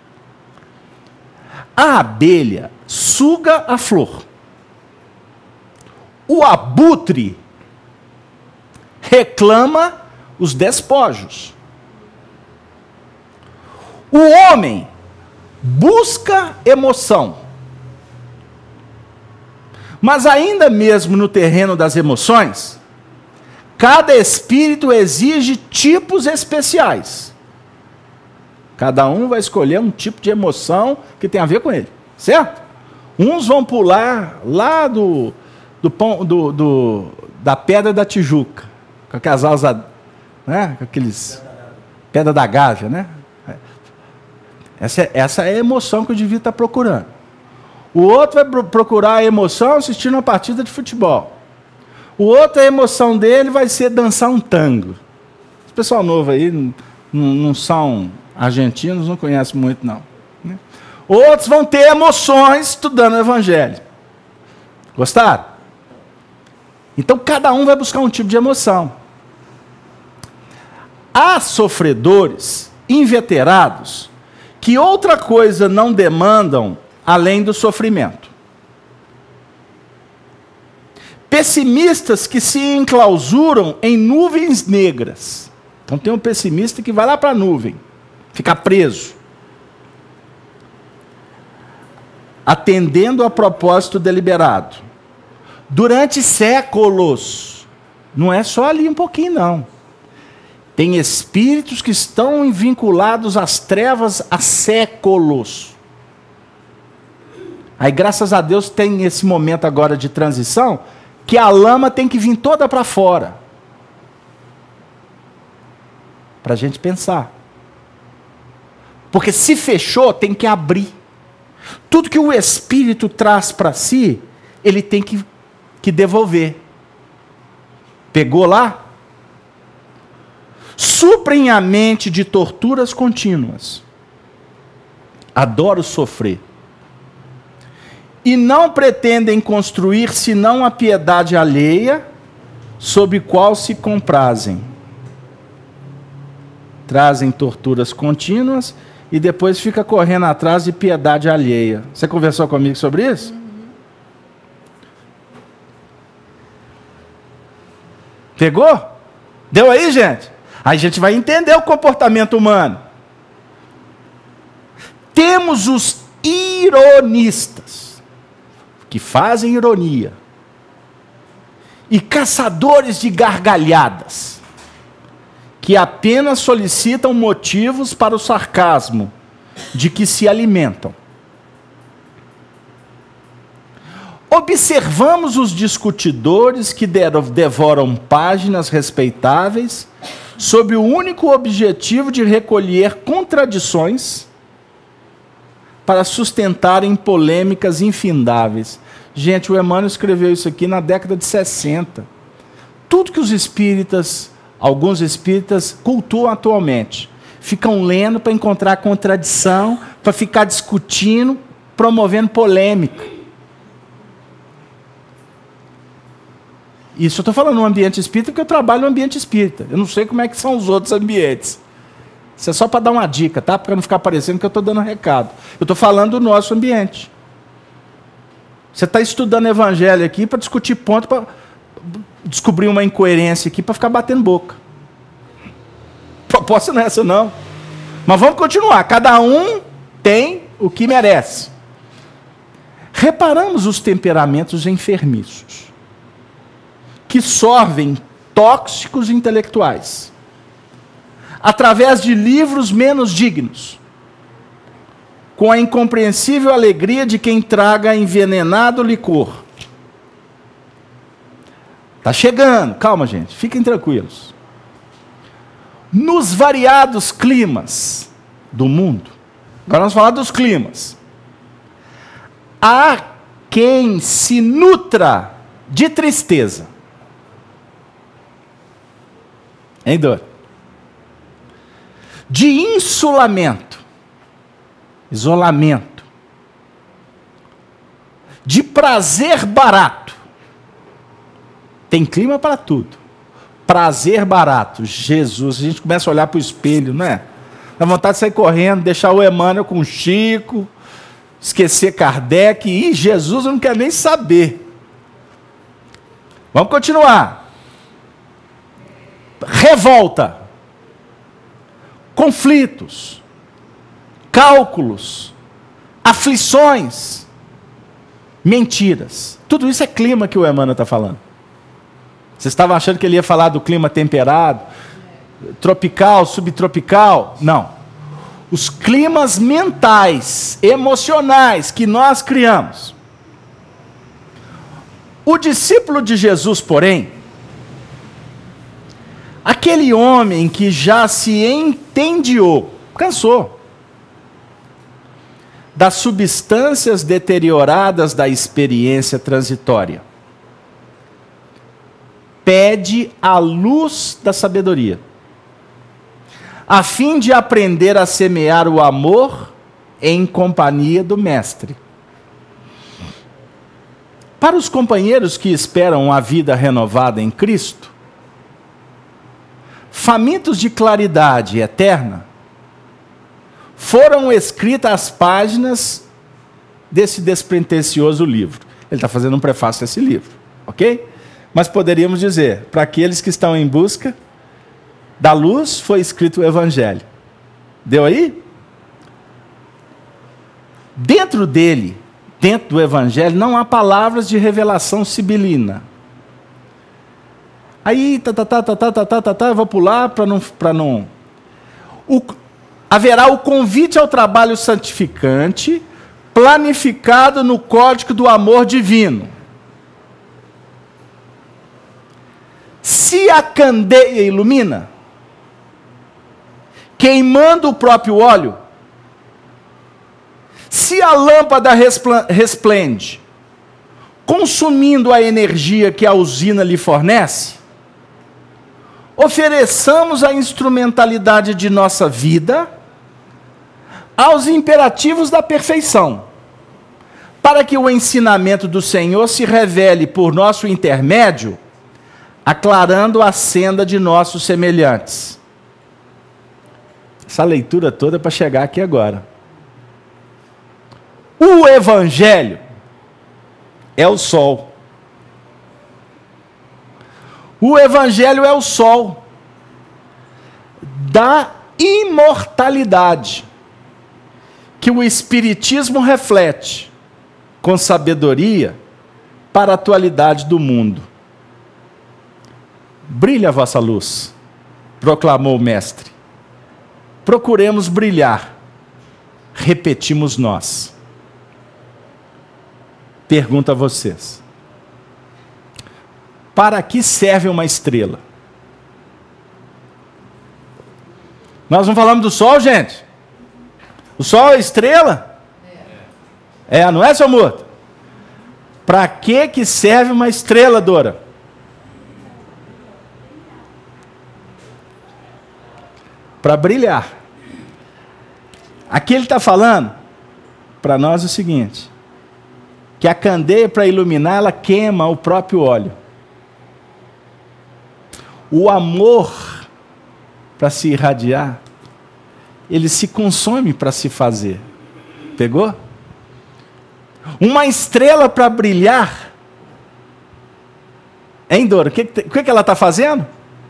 A abelha suga a flor. O abutre reclama os despojos. O homem busca emoção. Mas ainda mesmo no terreno das emoções, cada espírito exige tipos especiais. Cada um vai escolher um tipo de emoção que tem a ver com ele, certo? Uns vão pular lá do, do, pão, do, do da Pedra da Tijuca, com aquelas asas, né? Com aqueles Pedra da Gávea, né? Essa é, essa é a emoção que o indivíduo está procurando. O outro vai procurar a emoção assistindo uma partida de futebol. O outro, a emoção dele vai ser dançar um tango. Esse pessoal novo aí não, não são argentinos, não conhecem muito, não. Né? Outros vão ter emoções estudando o Evangelho. Gostaram? Então, cada um vai buscar um tipo de emoção. Há sofredores inveterados que outra coisa não demandam além do sofrimento. Pessimistas que se enclausuram em nuvens negras. Então tem um pessimista que vai lá para a nuvem, fica preso. atendendo a propósito deliberado. Durante séculos. Não é só ali um pouquinho, não. Tem espíritos que estão vinculados às trevas há séculos. Aí, graças a Deus, tem esse momento agora de transição, que a lama tem que vir toda para fora. Para a gente pensar. Porque se fechou, tem que abrir. Tudo que o Espírito traz para si, ele tem que, que devolver. Pegou lá? Suprem a mente de torturas contínuas. Adoro sofrer. E não pretendem construir senão a piedade alheia, sob qual se comprazem. Trazem torturas contínuas e depois fica correndo atrás de piedade alheia. Você conversou comigo sobre isso? Uhum. Pegou? Deu aí, gente? Aí a gente vai entender o comportamento humano. Temos os ironistas, que fazem ironia, e caçadores de gargalhadas, que apenas solicitam motivos para o sarcasmo de que se alimentam. Observamos os discutidores que devoram páginas respeitáveis sob o único objetivo de recolher contradições para sustentarem polêmicas infindáveis. Gente, o Emmanuel escreveu isso aqui na década de sessenta. Tudo que os espíritas, alguns espíritas, cultuam atualmente. Ficam lendo para encontrar contradição, para ficar discutindo, promovendo polêmica. Isso eu estou falando no ambiente espírita porque eu trabalho no ambiente espírita. Eu não sei como é que são os outros ambientes. Isso é só para dar uma dica, tá? Para não ficar parecendo que eu estou dando um recado. Eu estou falando do nosso ambiente. Você está estudando evangelho aqui para discutir ponto, para descobrir uma incoerência aqui, para ficar batendo boca. Proposta não é essa, não. Mas vamos continuar. Cada um tem o que merece. Reparamos os temperamentos enfermiços, que sorvem tóxicos intelectuais, através de livros menos dignos, com a incompreensível alegria de quem traga envenenado licor. Está chegando, calma, gente, fiquem tranquilos. Nos variados climas do mundo, agora vamos falar dos climas, há quem se nutra de tristeza. Hein, Dor? De insulamento, isolamento, de prazer barato. Tem clima para tudo. Prazer barato. Jesus, a gente começa a olhar para o espelho, não é? Dá vontade de sair correndo, deixar o Emmanuel com o Chico, esquecer Kardec, e Jesus eu não quero nem saber. Vamos continuar. Revolta, conflitos, cálculos, aflições, mentiras. Tudo isso é clima que o Emmanuel está falando. Vocês estavam achando que ele ia falar do clima temperado, tropical, subtropical? Não. Os climas mentais, emocionais que nós criamos. O discípulo de Jesus, porém, aquele homem que já se entendiou, cansou, das substâncias deterioradas da experiência transitória, pede a luz da sabedoria, a fim de aprender a semear o amor em companhia do Mestre. Para os companheiros que esperam a vida renovada em Cristo, famintos de claridade eterna, foram escritas as páginas desse despretensioso livro. Ele está fazendo um prefácio a esse livro, ok? Mas poderíamos dizer, para aqueles que estão em busca da luz, foi escrito o Evangelho. Deu aí? Dentro dele, dentro do Evangelho, não há palavras de revelação sibilina. Aí, tá, tá, tá, tá, tá, tá, tá, tá, eu vou pular para não... Pra não... O, haverá o convite ao trabalho santificante, planificado no código do amor divino. Se a candeia ilumina, queimando o próprio óleo, se a lâmpada resplende, consumindo a energia que a usina lhe fornece, ofereçamos a instrumentalidade de nossa vida aos imperativos da perfeição, para que o ensinamento do Senhor se revele por nosso intermédio, aclarando a senda de nossos semelhantes. Essa leitura toda é para chegar aqui agora. O Evangelho é o sol. O Evangelho é o sol da imortalidade que o Espiritismo reflete com sabedoria para a atualidade do mundo. Brilha a vossa luz, proclamou o Mestre. Procuremos brilhar, repetimos nós. Pergunto a vocês: para que serve uma estrela? Nós não falamos do sol, gente? O sol é estrela? É, é não é, seu morto? Para que que serve uma estrela, Dora? Para brilhar. Aqui ele está falando para nós o seguinte: que a candeia, para iluminar, ela queima o próprio óleo. O amor, para se irradiar, ele se consome para se fazer. Pegou? Uma estrela para brilhar, hein, Dora? O que, que, que ela está fazendo?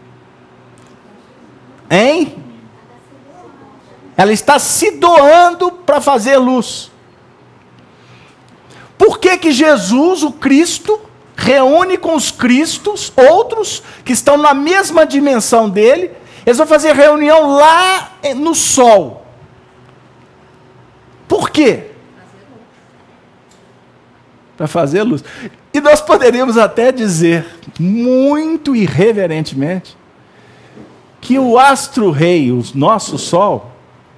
Hein? Ela está se doando para fazer luz. Por que que Jesus, o Cristo, reúne com os Cristos, outros, que estão na mesma dimensão dele, eles vão fazer reunião lá no sol? Por quê? Para fazer luz. E nós poderíamos até dizer, muito irreverentemente, que o astro-rei, o nosso sol,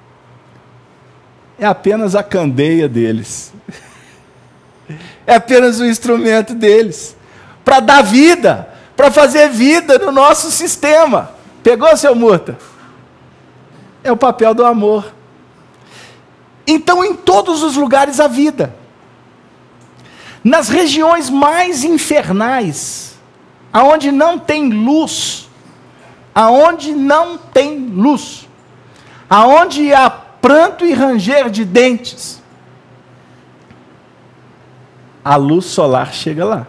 é apenas a candeia deles. É apenas um instrumento deles, para dar vida, para fazer vida no nosso sistema. Pegou, seu Murta? É o papel do amor. Então, em todos os lugares há vida. Nas regiões mais infernais, aonde não tem luz, aonde não tem luz, aonde há pranto e ranger de dentes, a luz solar chega lá.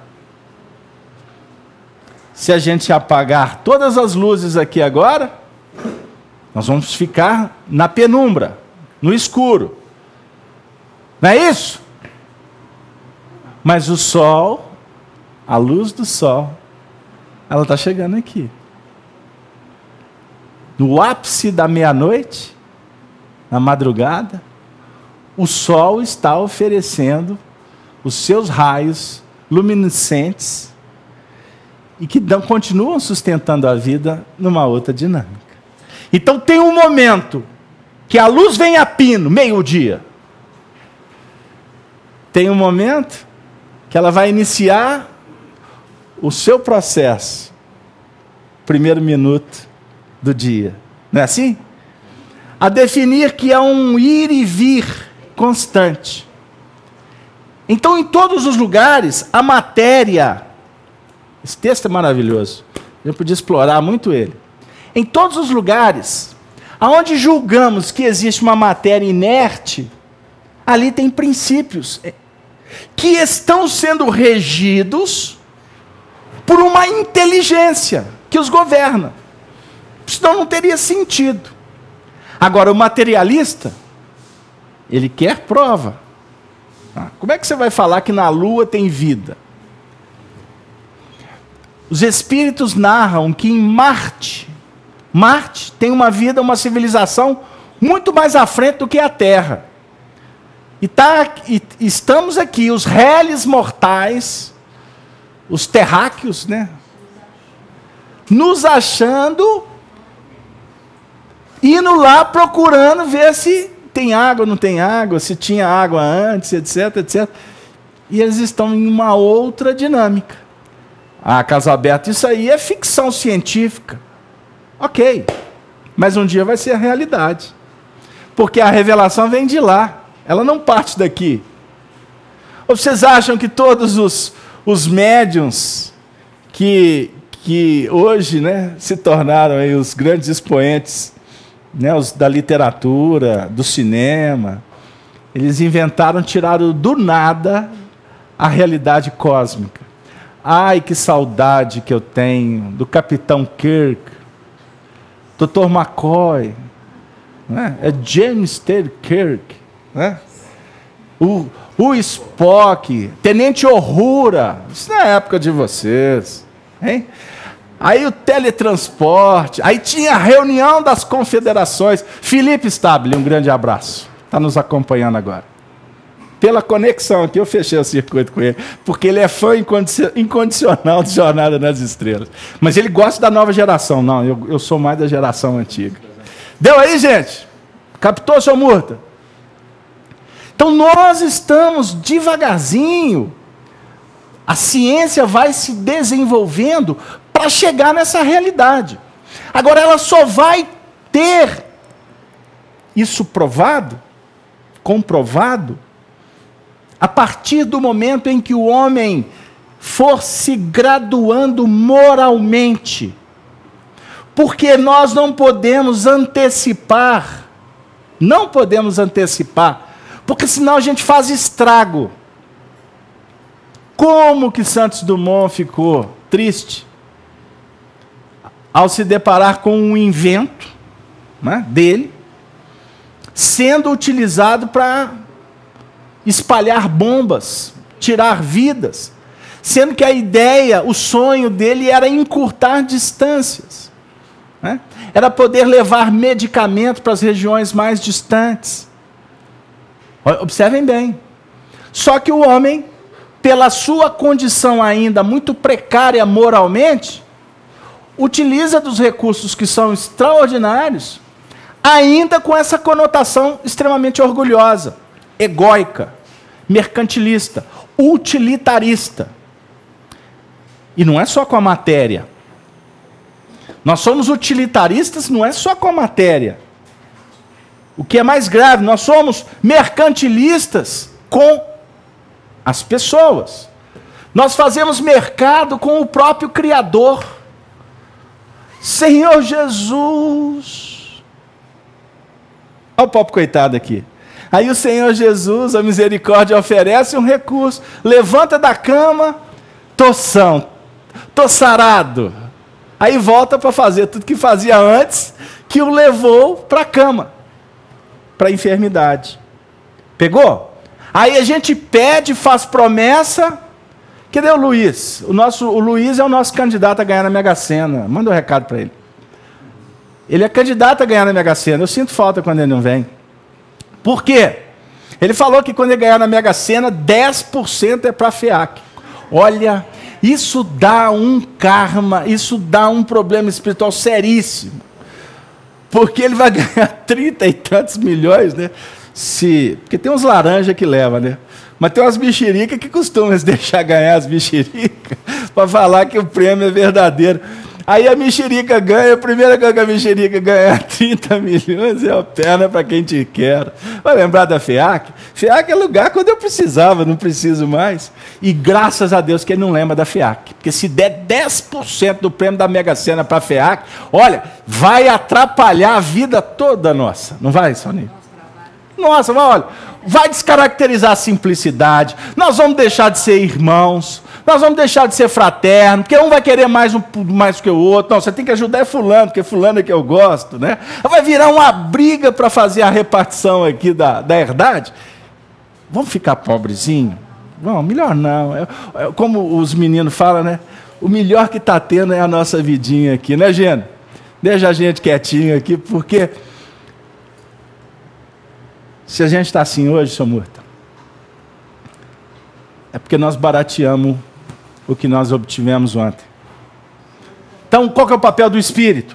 Se a gente apagar todas as luzes aqui agora, nós vamos ficar na penumbra, no escuro. Não é isso? Mas o sol, a luz do sol, ela está chegando aqui. No ápice da meia-noite, na madrugada, o sol está oferecendo os seus raios luminescentes e que dão, continuam sustentando a vida numa outra dinâmica. Então tem um momento que a luz vem a pino, meio-dia. Tem um momento que ela vai iniciar o seu processo, primeiro minuto do dia. Não é assim? A definir que há um ir e vir constante. Então, em todos os lugares, a matéria... Esse texto é maravilhoso. Eu podia explorar muito ele. Em todos os lugares, aonde julgamos que existe uma matéria inerte, ali tem princípios que estão sendo regidos por uma inteligência que os governa. Senão não teria sentido. Agora, o materialista, ele quer prova. Ah, como é que você vai falar que na Lua tem vida? Os espíritos narram que em Marte, Marte tem uma vida, uma civilização muito mais à frente do que a Terra. E, tá, e estamos aqui, os réis mortais, os terráqueos, né? Nos achando, indo lá procurando ver se tem água, não tem água, se tinha água antes, etc, etcétera. E eles estão em uma outra dinâmica. Ah, Casa Aberta, isso aí é ficção científica. Ok, mas um dia vai ser a realidade. Porque a revelação vem de lá, ela não parte daqui. Ou vocês acham que todos os, os médiuns que, que hoje, né, se tornaram aí os grandes expoentes, né, os da literatura, do cinema, eles inventaram, tiraram do nada a realidade cósmica. Ai, que saudade que eu tenho do Capitão Kirk, doutor McCoy, né? É James T. Kirk, né? o, o Spock, Tenente Uhura, isso na época de vocês, hein? Aí o teletransporte, aí tinha a reunião das confederações. Felipe Stabile, um grande abraço, está nos acompanhando agora. Pela conexão aqui, eu fechei o circuito com ele, porque ele é fã incondicional de Jornada nas Estrelas. Mas ele gosta da nova geração. Não, eu, eu sou mais da geração antiga. Deu aí, gente? Captou, seu Murta? Então, nós estamos devagarzinho. A ciência vai se desenvolvendo para chegar nessa realidade. Agora, ela só vai ter isso provado, comprovado, a partir do momento em que o homem for se graduando moralmente. Porque nós não podemos antecipar, não podemos antecipar, porque senão a gente faz estrago. Como que Santos Dumont ficou triste ao se deparar com um invento, né, dele, sendo utilizado para espalhar bombas, tirar vidas, sendo que a ideia, o sonho dele era encurtar distâncias, né? Era poder levar medicamento para as regiões mais distantes. Observem bem. Só que o homem, pela sua condição ainda muito precária moralmente, utiliza dos recursos que são extraordinários, ainda com essa conotação extremamente orgulhosa, egóica, mercantilista, utilitarista. E não é só com a matéria. Nós somos utilitaristas, não é só com a matéria. O que é mais grave, nós somos mercantilistas com as pessoas. Nós fazemos mercado com o próprio Criador. Senhor Jesus. Olha o pobre coitado aqui. Aí o Senhor Jesus, a misericórdia, oferece um recurso. Levanta da cama, tô são, tô sarado. Aí volta para fazer tudo que fazia antes, que o levou para a cama, para a enfermidade. Pegou? Aí a gente pede, faz promessa. Cadê o Luiz? O, nosso, o Luiz é o nosso candidato a ganhar na Mega Sena. Manda um recado para ele. Ele é candidato a ganhar na Mega Sena. Eu sinto falta quando ele não vem. Por quê? Ele falou que quando ele ganhar na Mega Sena, dez por cento é para a FEAC. Olha, isso dá um karma, isso dá um problema espiritual seríssimo. Porque ele vai ganhar trinta e tantos milhões, né? Se, porque tem uns laranjas que leva, né? Mas tem umas mexericas que costumam deixar ganhar as mexericas para falar que o prêmio é verdadeiro. Aí a mexerica ganha, a primeira coisa que a mexerica ganha trinta milhões é a perna para quem te quer. Vai lembrar da FEAC? FEAC é lugar quando eu precisava, não preciso mais. E graças a Deus que ele não lembra da FEAC. Porque se der dez por cento do prêmio da Mega Sena para a FEAC, olha, vai atrapalhar a vida toda nossa. Não vai, Soninho? Nossa, olha, vai descaracterizar a simplicidade. Nós vamos deixar de ser irmãos. Nós vamos deixar de ser fraterno, porque um vai querer mais, um, mais que o outro. Não, você tem que ajudar é fulano, porque fulano é que eu gosto, né? Vai virar uma briga para fazer a repartição aqui da, da herdade. vamos ficar pobrezinho? Não, melhor não. É, é, como os meninos falam, né? O melhor que está tendo é a nossa vidinha aqui, né, Gênio? Deixa a gente quietinho aqui, porque se a gente está assim hoje, seu Murta, é porque nós barateamos o que nós obtivemos ontem. Então, qual que é o papel do Espírito?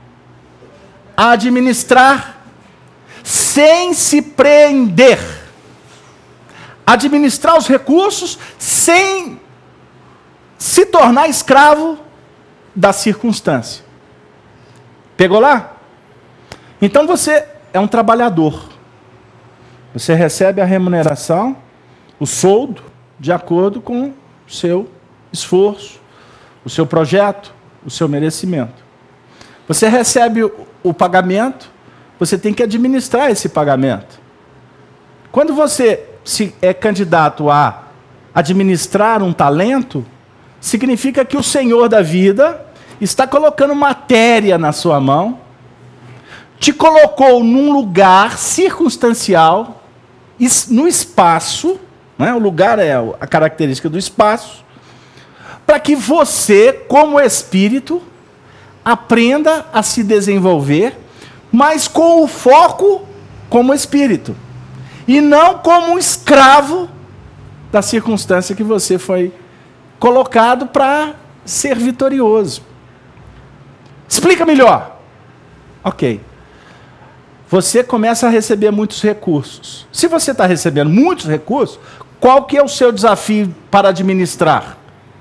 Administrar sem se prender. Administrar os recursos sem se tornar escravo da circunstância. Pegou lá? Então você é um trabalhador. Você recebe a remuneração, o soldo, de acordo com o seu esforço, o seu projeto, o seu merecimento. Você recebe o, o pagamento, você tem que administrar esse pagamento. Quando você se é candidato a administrar um talento, significa que o Senhor da vida está colocando matéria na sua mão, te colocou num lugar circunstancial, no espaço, né? O lugar é a característica do espaço, para que você, como espírito, aprenda a se desenvolver, mas com o foco como espírito, e não como um escravo da circunstância que você foi colocado para ser vitorioso. Explica melhor. Ok. Você começa a receber muitos recursos. Se você está recebendo muitos recursos, qual que é o seu desafio para administrar?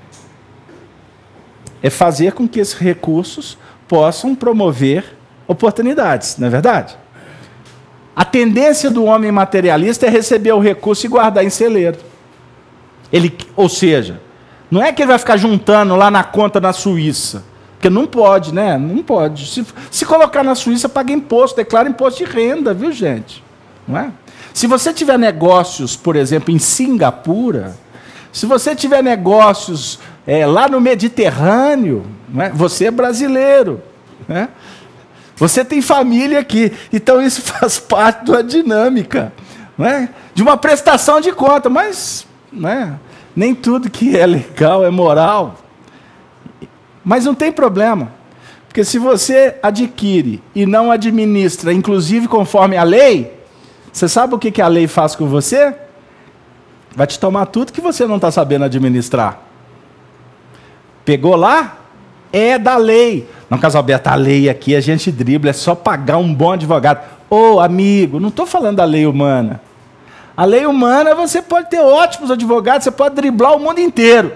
É fazer com que esses recursos possam promover oportunidades, não é verdade? A tendência do homem materialista é receber o recurso e guardar em celeiro. Ele, ou seja, não é que ele vai ficar juntando lá na conta na Suíça, porque não pode, né? Não pode. Se, se colocar na Suíça, paga imposto, declara imposto de renda, viu, gente? Não é? Se você tiver negócios, por exemplo, em Singapura, se você tiver negócios é, lá no Mediterrâneo, não é? Você é brasileiro, né? Você tem família aqui, então isso faz parte da dinâmica, não é? De uma prestação de conta, mas não é? Nem tudo que é legal é moral. Mas não tem problema, porque se você adquire e não administra, inclusive conforme a lei, você sabe o que a lei faz com você? Vai te tomar tudo que você não está sabendo administrar. Pegou lá? É da lei. Não, Casalberto, a lei aqui a gente dribla, é só pagar um bom advogado. Ô, oh, amigo, não estou falando da lei humana. A lei humana, você pode ter ótimos advogados, você pode driblar o mundo inteiro.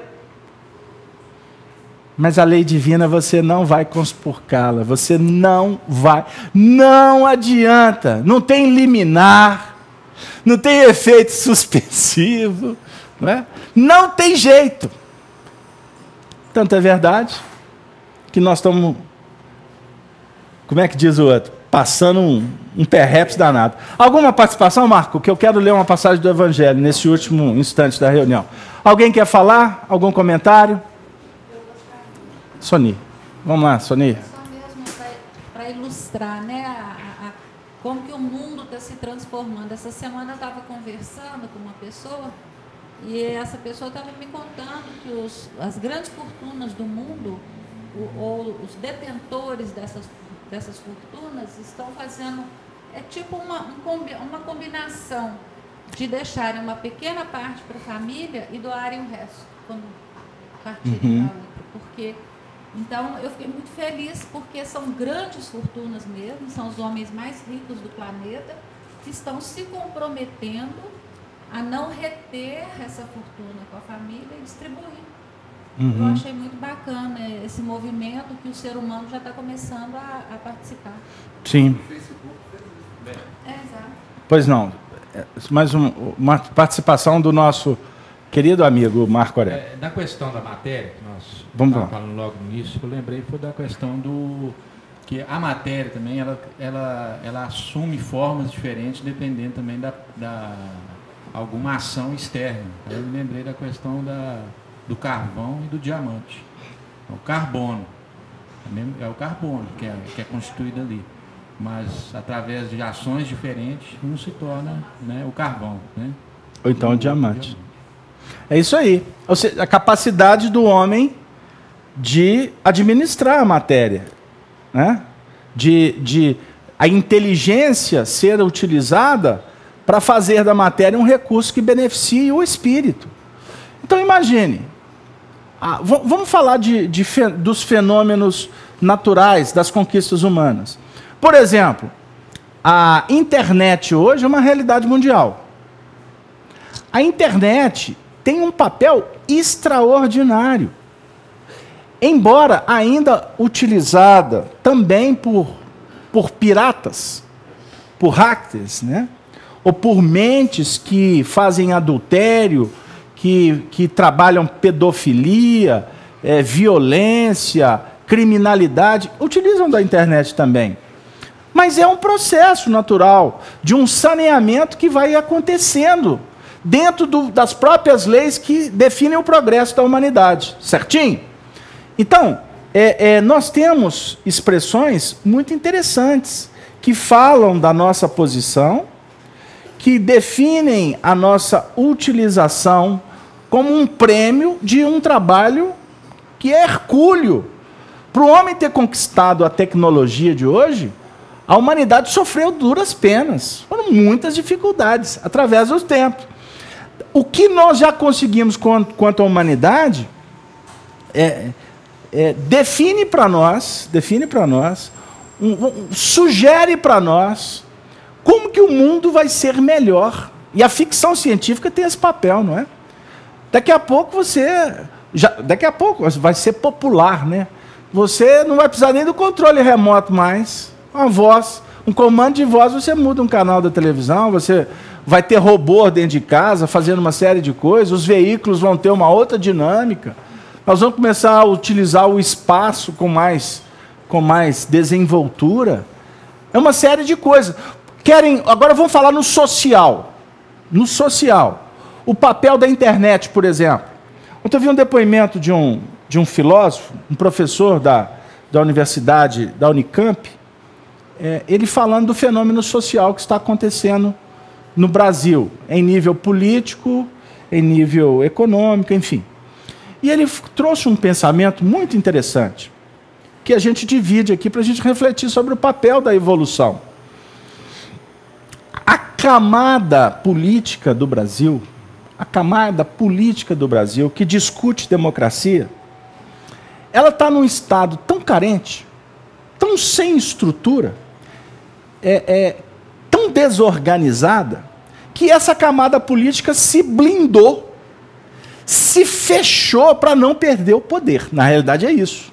Mas a lei divina você não vai conspurcá-la, você não vai, não adianta, não tem liminar, não tem efeito suspensivo, não é? Não tem jeito. Tanto é verdade que nós estamos, como é que diz o outro? Passando um, um perreps danado. Alguma participação, Marco? Que eu quero ler uma passagem do Evangelho nesse último instante da reunião. Alguém quer falar? Algum comentário? Soni. Vamos lá, Soni. Só mesmo para ilustrar, né, a, a, como que o mundo está se transformando. Essa semana eu estava conversando com uma pessoa e essa pessoa estava me contando que os, as grandes fortunas do mundo, o, ou os detentores dessas, dessas fortunas, estão fazendo, é tipo uma, um, uma combinação de deixarem uma pequena parte para a família e doarem o resto, quando partirem Uhum. para outra. Porque... Então, eu fiquei muito feliz porque são grandes fortunas mesmo, são os homens mais ricos do planeta que estão se comprometendo a não reter essa fortuna com a família e distribuir. Uhum. Eu achei muito bacana esse movimento que o ser humano já está começando a, a participar. Sim. É, exato. Pois não. Mais um, uma participação do nosso querido amigo Marco Aurélio. É, na questão da matéria, que nós Vamos estávamos lá. falando logo no início, eu lembrei foi da questão do que a matéria também ela, ela, ela assume formas diferentes dependendo também da, da alguma ação externa. Aí eu me lembrei da questão da, do carvão e do diamante. O carbono é o carbono que é, que é constituído ali, mas através de ações diferentes um se torna, né, o carvão, né? Ou então o diamante. É isso aí. Ou seja, a capacidade do homem de administrar a matéria, né? De, de a inteligência ser utilizada para fazer da matéria um recurso que beneficie o espírito. Então imagine, ah, vamos falar de, de, dos fenômenos naturais das conquistas humanas. Por exemplo, a internet hoje é uma realidade mundial. A internet tem um papel extraordinário. Embora ainda utilizada também por, por piratas, por hackers, né? Ou por mentes que fazem adultério, que, que trabalham pedofilia, é, violência, criminalidade, utilizam da internet também. Mas é um processo natural de um saneamento que vai acontecendo dentro do, das próprias leis que definem o progresso da humanidade. Certinho? Então, é, é, nós temos expressões muito interessantes que falam da nossa posição, que definem a nossa utilização como um prêmio de um trabalho que é hercúleo. Para o homem ter conquistado a tecnologia de hoje, a humanidade sofreu duras penas, foram muitas dificuldades através dos tempos. O que nós já conseguimos quanto, quanto à humanidade é, é, define para nós, define para nós, um, um, sugere para nós como que o mundo vai ser melhor. E a ficção científica tem esse papel, não é? Daqui a pouco você, já, daqui a pouco vai ser popular, né? Você não vai precisar nem do controle remoto mais. Uma voz, um comando de voz, você muda um canal da televisão, você vai ter robô dentro de casa fazendo uma série de coisas, os veículos vão ter uma outra dinâmica. Nós vamos começar a utilizar o espaço com mais, com mais desenvoltura. É uma série de coisas. Querem, agora vamos falar no social. No social. O papel da internet, por exemplo. Ontem eu vi um depoimento de um, de um filósofo, um professor da, da universidade, da Unicamp, é, ele falando do fenômeno social que está acontecendo no Brasil, em nível político, em nível econômico, enfim. E ele trouxe um pensamento muito interessante, que a gente divide aqui para a gente refletir sobre o papel da evolução. A camada política do Brasil, a camada política do Brasil que discute democracia, ela está num estado tão carente, tão sem estrutura, é, é, tão desorganizada, que essa camada política se blindou, se fechou para não perder o poder. Na realidade é isso.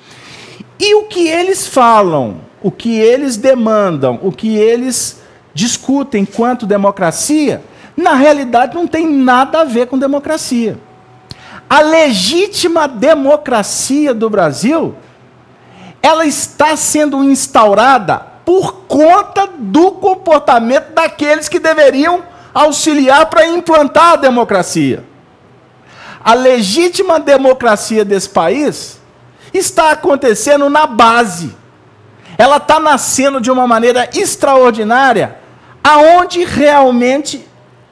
E o que eles falam, o que eles demandam, o que eles discutem quanto democracia, na realidade não tem nada a ver com democracia. A legítima democracia do Brasil, ela está sendo instaurada por conta do comportamento daqueles que deveriam auxiliar para implantar a democracia. A legítima democracia desse país está acontecendo na base. Ela está nascendo de uma maneira extraordinária, aonde realmente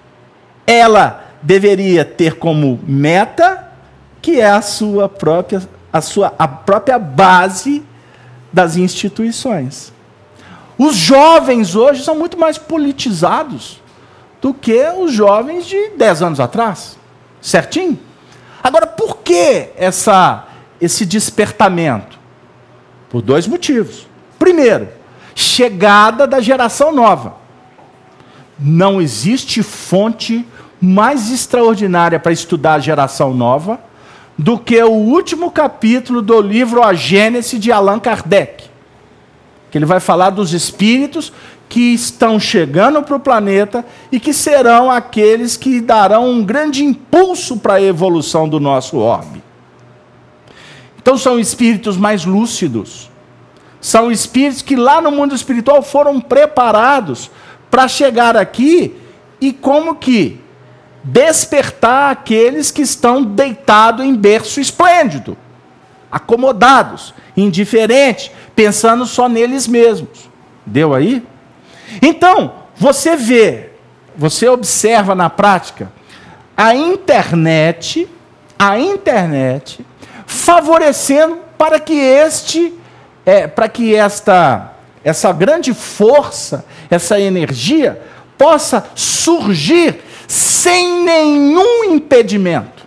ela deveria ter como meta, que é a sua própria, a sua, a própria base das instituições. Os jovens hoje são muito mais politizados do que os jovens de dez anos atrás. Certinho? Agora, por que essa, esse despertamento? Por dois motivos. Primeiro, chegada da geração nova. Não existe fonte mais extraordinária para estudar a geração nova do que o último capítulo do livro A Gênese de Allan Kardec, que ele vai falar dos espíritos que estão chegando para o planeta e que serão aqueles que darão um grande impulso para a evolução do nosso orbe. Então são espíritos mais lúcidos, são espíritos que lá no mundo espiritual foram preparados para chegar aqui e como que despertar aqueles que estão deitados em berço esplêndido, acomodados, indiferentes, pensando só neles mesmos. Deu aí? Então, você vê você observa na prática a internet, a internet favorecendo para que este, é, para que esta, essa grande força, essa energia possa surgir sem nenhum impedimento.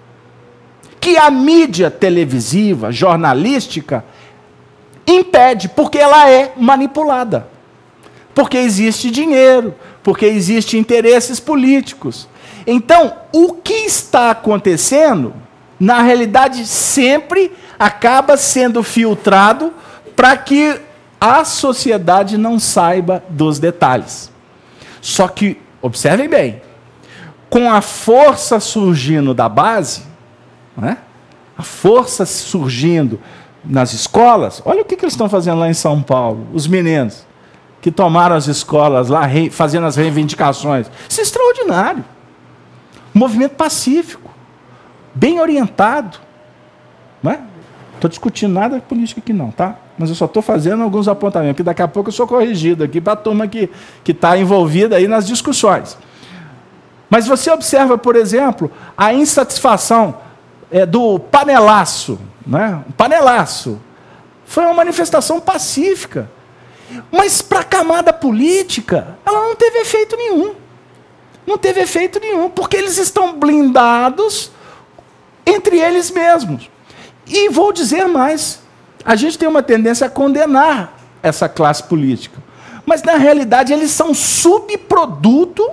Que a mídia televisiva, jornalística, impede, porque ela é manipulada. Porque existe dinheiro, porque existem interesses políticos. Então, o que está acontecendo, na realidade, sempre acaba sendo filtrado para que a sociedade não saiba dos detalhes. Só que, observem bem, com a força surgindo da base, né? A força surgindo nas escolas, olha o que, que eles estão fazendo lá em São Paulo, os meninos que tomaram as escolas lá, fazendo as reivindicações. Isso é extraordinário. Movimento pacífico, bem orientado. Não é? Estou discutindo nada de política aqui não, tá? Mas eu só estou fazendo alguns apontamentos, porque daqui a pouco eu sou corrigido aqui para a turma que está envolvida aí nas discussões. Mas você observa, por exemplo, a insatisfação é, do panelaço. Né? O panelaço foi uma manifestação pacífica. Mas para a camada política, ela não teve efeito nenhum. Não teve efeito nenhum, porque eles estão blindados entre eles mesmos. E vou dizer mais, a gente tem uma tendência a condenar essa classe política. Mas, na realidade, eles são subproduto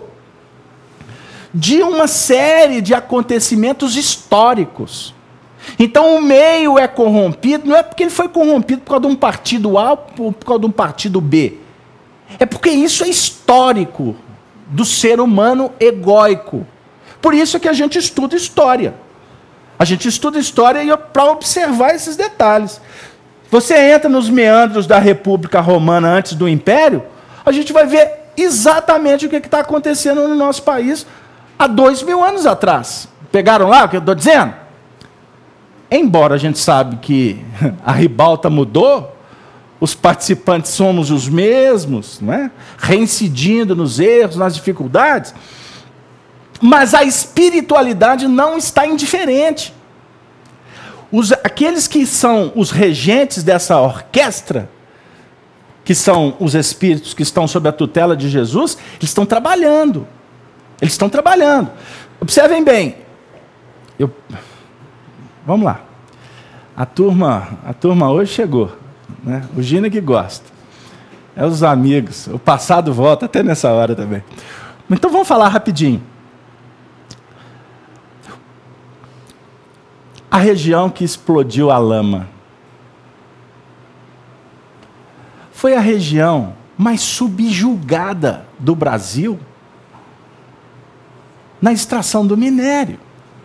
de uma série de acontecimentos históricos. Então, o meio é corrompido, não é porque ele foi corrompido por causa de um partido A ou por causa de um partido B. É porque isso é histórico do ser humano egóico. Por isso é que a gente estuda história. A gente estuda história para observar esses detalhes. Você entra nos meandros da República Romana antes do Império, a gente vai ver exatamente o que está acontecendo no nosso país há dois mil anos atrás. Pegaram lá o que eu estou dizendo? Embora a gente sabe que a ribalta mudou, os participantes somos os mesmos, não é? Reincidindo nos erros, nas dificuldades, mas a espiritualidade não está indiferente. Os, aqueles que são os regentes dessa orquestra, que são os espíritos que estão sob a tutela de Jesus, eles estão trabalhando. Eles estão trabalhando. Observem bem. Eu... Vamos lá. A turma, a turma hoje chegou. Né? O Gina que gosta. É os amigos. O passado volta até nessa hora também. Então vamos falar rapidinho. A região que explodiu a lama foi a região mais subjugada do Brasil na extração do minério.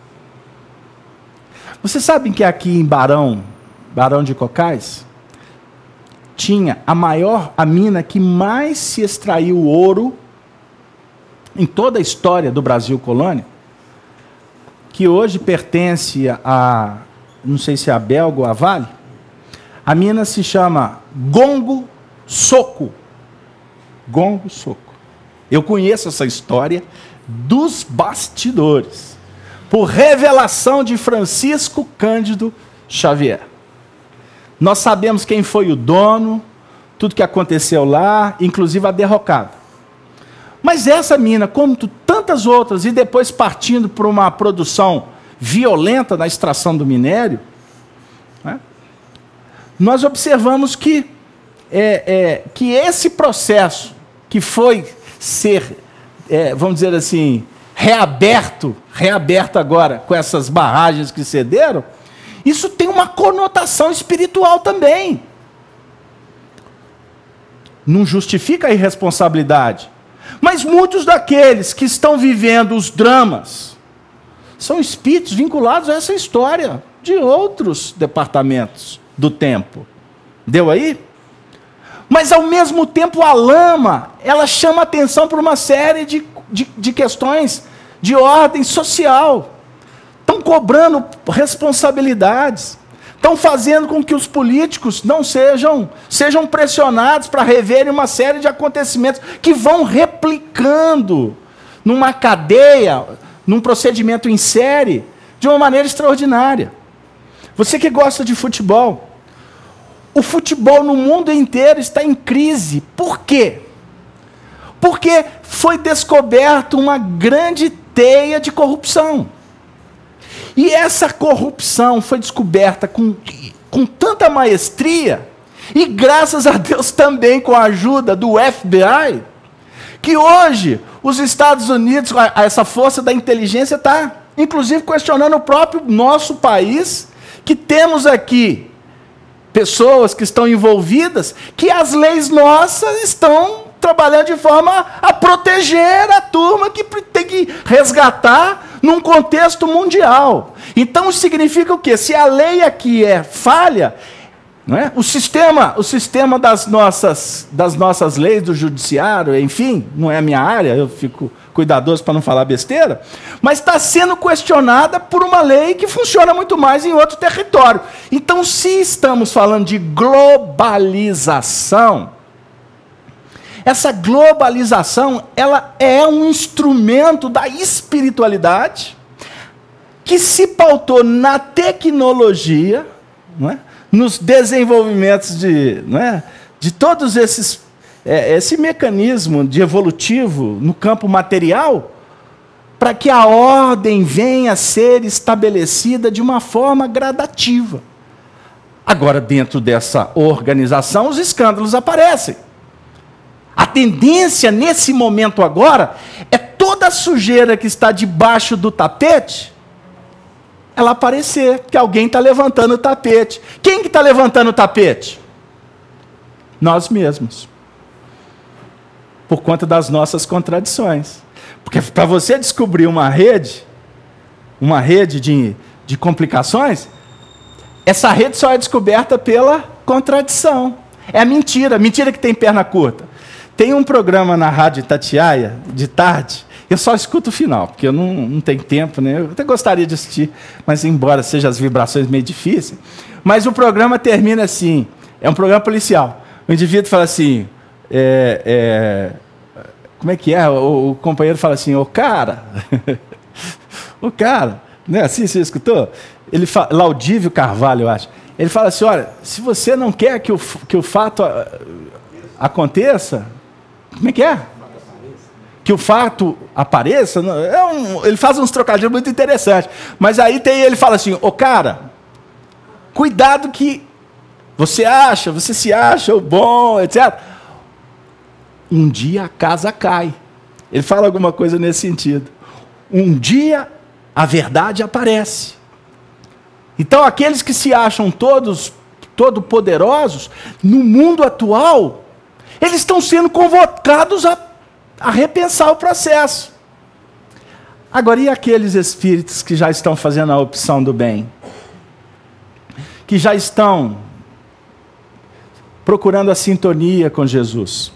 Vocês sabem que aqui em Barão, Barão de Cocais, tinha a maior, a mina que mais se extraiu ouro em toda a história do Brasil colônia, que hoje pertence a, não sei se é a Belga ou a Vale. A mina se chama Gongo Soco. Gongo Soco. Eu conheço essa história dos bastidores, por revelação de Francisco Cândido Xavier. Nós sabemos quem foi o dono, tudo que aconteceu lá, inclusive a derrocada. Mas essa mina, como tantas outras, e depois partindo para uma produção violenta na extração do minério, né, nós observamos que, é, é, que esse processo que foi ser, é, vamos dizer assim, reaberto, reaberto agora com essas barragens que cederam, isso tem uma conotação espiritual também. Não justifica a irresponsabilidade. Mas muitos daqueles que estão vivendo os dramas são espíritos vinculados a essa história de outros departamentos do tempo. Deu aí? Mas, ao mesmo tempo, a lama, ela chama atenção para uma série de, de, de questões de ordem social. Estão cobrando responsabilidades. Estão fazendo com que os políticos não sejam, sejam pressionados para reverem uma série de acontecimentos que vão replicando numa cadeia, num procedimento em série, de uma maneira extraordinária. Você que gosta de futebol, o futebol no mundo inteiro está em crise. Por quê? Porque foi descoberto uma grande teia de corrupção. E essa corrupção foi descoberta com, com tanta maestria, e graças a Deus também com a ajuda do F B I, que hoje os Estados Unidos, essa força da inteligência, está inclusive questionando o próprio nosso país, que temos aqui pessoas que estão envolvidas, que as leis nossas estão trabalhando de forma a proteger a turma que tem que resgatar num contexto mundial. Então, isso significa o quê? Se a lei aqui é falha, não é? O sistema, o sistema das nossas, das nossas leis, do judiciário, enfim, não é a minha área, eu fico cuidadoso para não falar besteira, mas está sendo questionada por uma lei que funciona muito mais em outro território. Então, se estamos falando de globalização, essa globalização, ela é um instrumento da espiritualidade que se pautou na tecnologia, não é? Nos desenvolvimentos de, não é? De todos esses é, esse mecanismo de evolutivo no campo material, para que a ordem venha a ser estabelecida de uma forma gradativa. Agora, dentro dessa organização, os escândalos aparecem. A tendência nesse momento agora é toda a sujeira que está debaixo do tapete, ela aparecer, que alguém está levantando o tapete. Quem que está levantando o tapete? Nós mesmos. Por conta das nossas contradições. Porque para você descobrir uma rede, uma rede de, de complicações, essa rede só é descoberta pela contradição. É a mentira, mentira que tem perna curta. Tem um programa na Rádio Itatiaia, de tarde, eu só escuto o final, porque eu não, não tenho tempo, né? Eu até gostaria de assistir, mas embora sejam as vibrações meio difíceis, mas o programa termina assim, é um programa policial. O indivíduo fala assim, é, é, como é que é? O, o companheiro fala assim, ô cara, ô cara, não é assim, você escutou? Ele fala, Laudívio Carvalho, eu acho. Ele fala assim, olha, se você não quer que o, que o fato aconteça, como é que é? Que o fato apareça, é um, ele faz uns trocadilhos muito interessantes. Mas aí tem, ele fala assim, ô cara, cuidado que você acha, você se acha o bom, etcétera. Um dia a casa cai. Ele fala alguma coisa nesse sentido. Um dia a verdade aparece. Então aqueles que se acham todos, todo poderosos, no mundo atual, eles estão sendo convocados a, a repensar o processo. Agora, e aqueles espíritos que já estão fazendo a opção do bem? Que já estão procurando a sintonia com Jesus?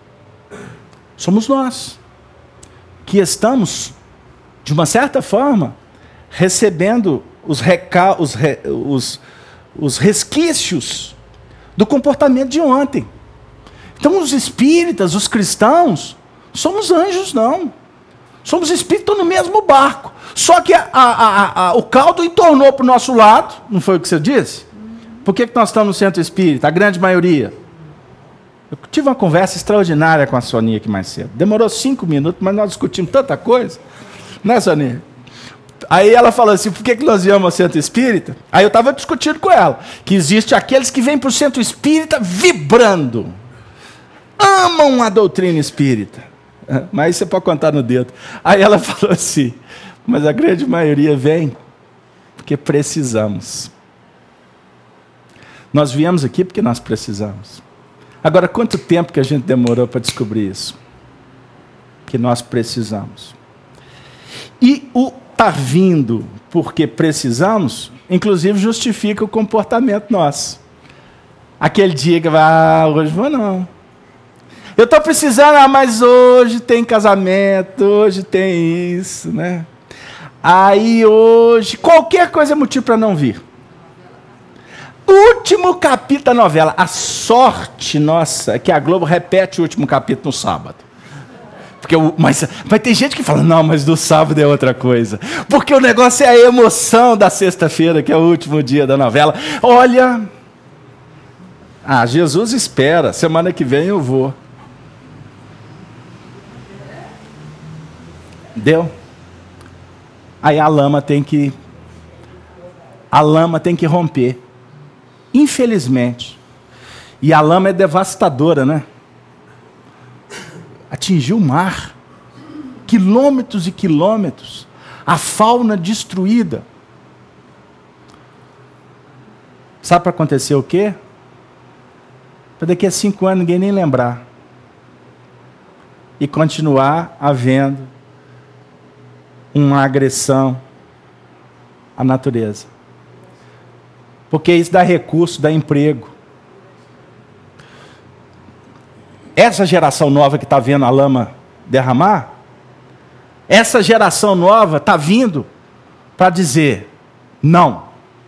Somos nós, que estamos, de uma certa forma, recebendo os, reca... os, re... os... os resquícios do comportamento de ontem. Então, os espíritas, os cristãos, somos anjos, não. Somos espíritos no mesmo barco. Só que a, a, a, a, o caldo entornou para o nosso lado, não foi o que você disse? Por que, que nós estamos no centro espírita? A grande maioria. Eu tive uma conversa extraordinária com a Soninha aqui mais cedo. Demorou cinco minutos, mas nós discutimos tanta coisa. Né, Soninha? Aí ela falou assim, por que, que nós viemos ao centro espírita? Aí eu estava discutindo com ela, que existe aqueles que vêm para o centro espírita vibrando. Amam a doutrina espírita, mas você pode contar no dedo. Aí ela falou assim, mas a grande maioria vem porque precisamos. Nós viemos aqui porque nós precisamos. Agora, quanto tempo que a gente demorou para descobrir isso? Que nós precisamos. E o estar vindo porque precisamos, inclusive justifica o comportamento nosso. Aquele dia que vai, ah, hoje vou não. Eu estou precisando, ah, mas hoje tem casamento, hoje tem isso, né? Aí hoje, qualquer coisa é motivo para não vir. Último capítulo da novela. A sorte nossa é que a Globo repete o último capítulo no sábado. Porque eu, mas, mas tem gente que fala, não, mas do sábado é outra coisa. Porque o negócio é a emoção da sexta-feira, que é o último dia da novela. Olha, ah, Jesus espera, semana que vem eu vou. Deu? Aí a lama tem que, a lama tem que romper. Infelizmente. E a lama é devastadora, né? Atingiu o mar, quilômetros e quilômetros, a fauna destruída. Sabe para acontecer o quê? Para daqui a cinco anos ninguém nem lembrar. E continuar havendo uma agressão à natureza. Porque isso dá recurso, dá emprego. Essa geração nova que está vendo a lama derramar, essa geração nova está vindo para dizer, não.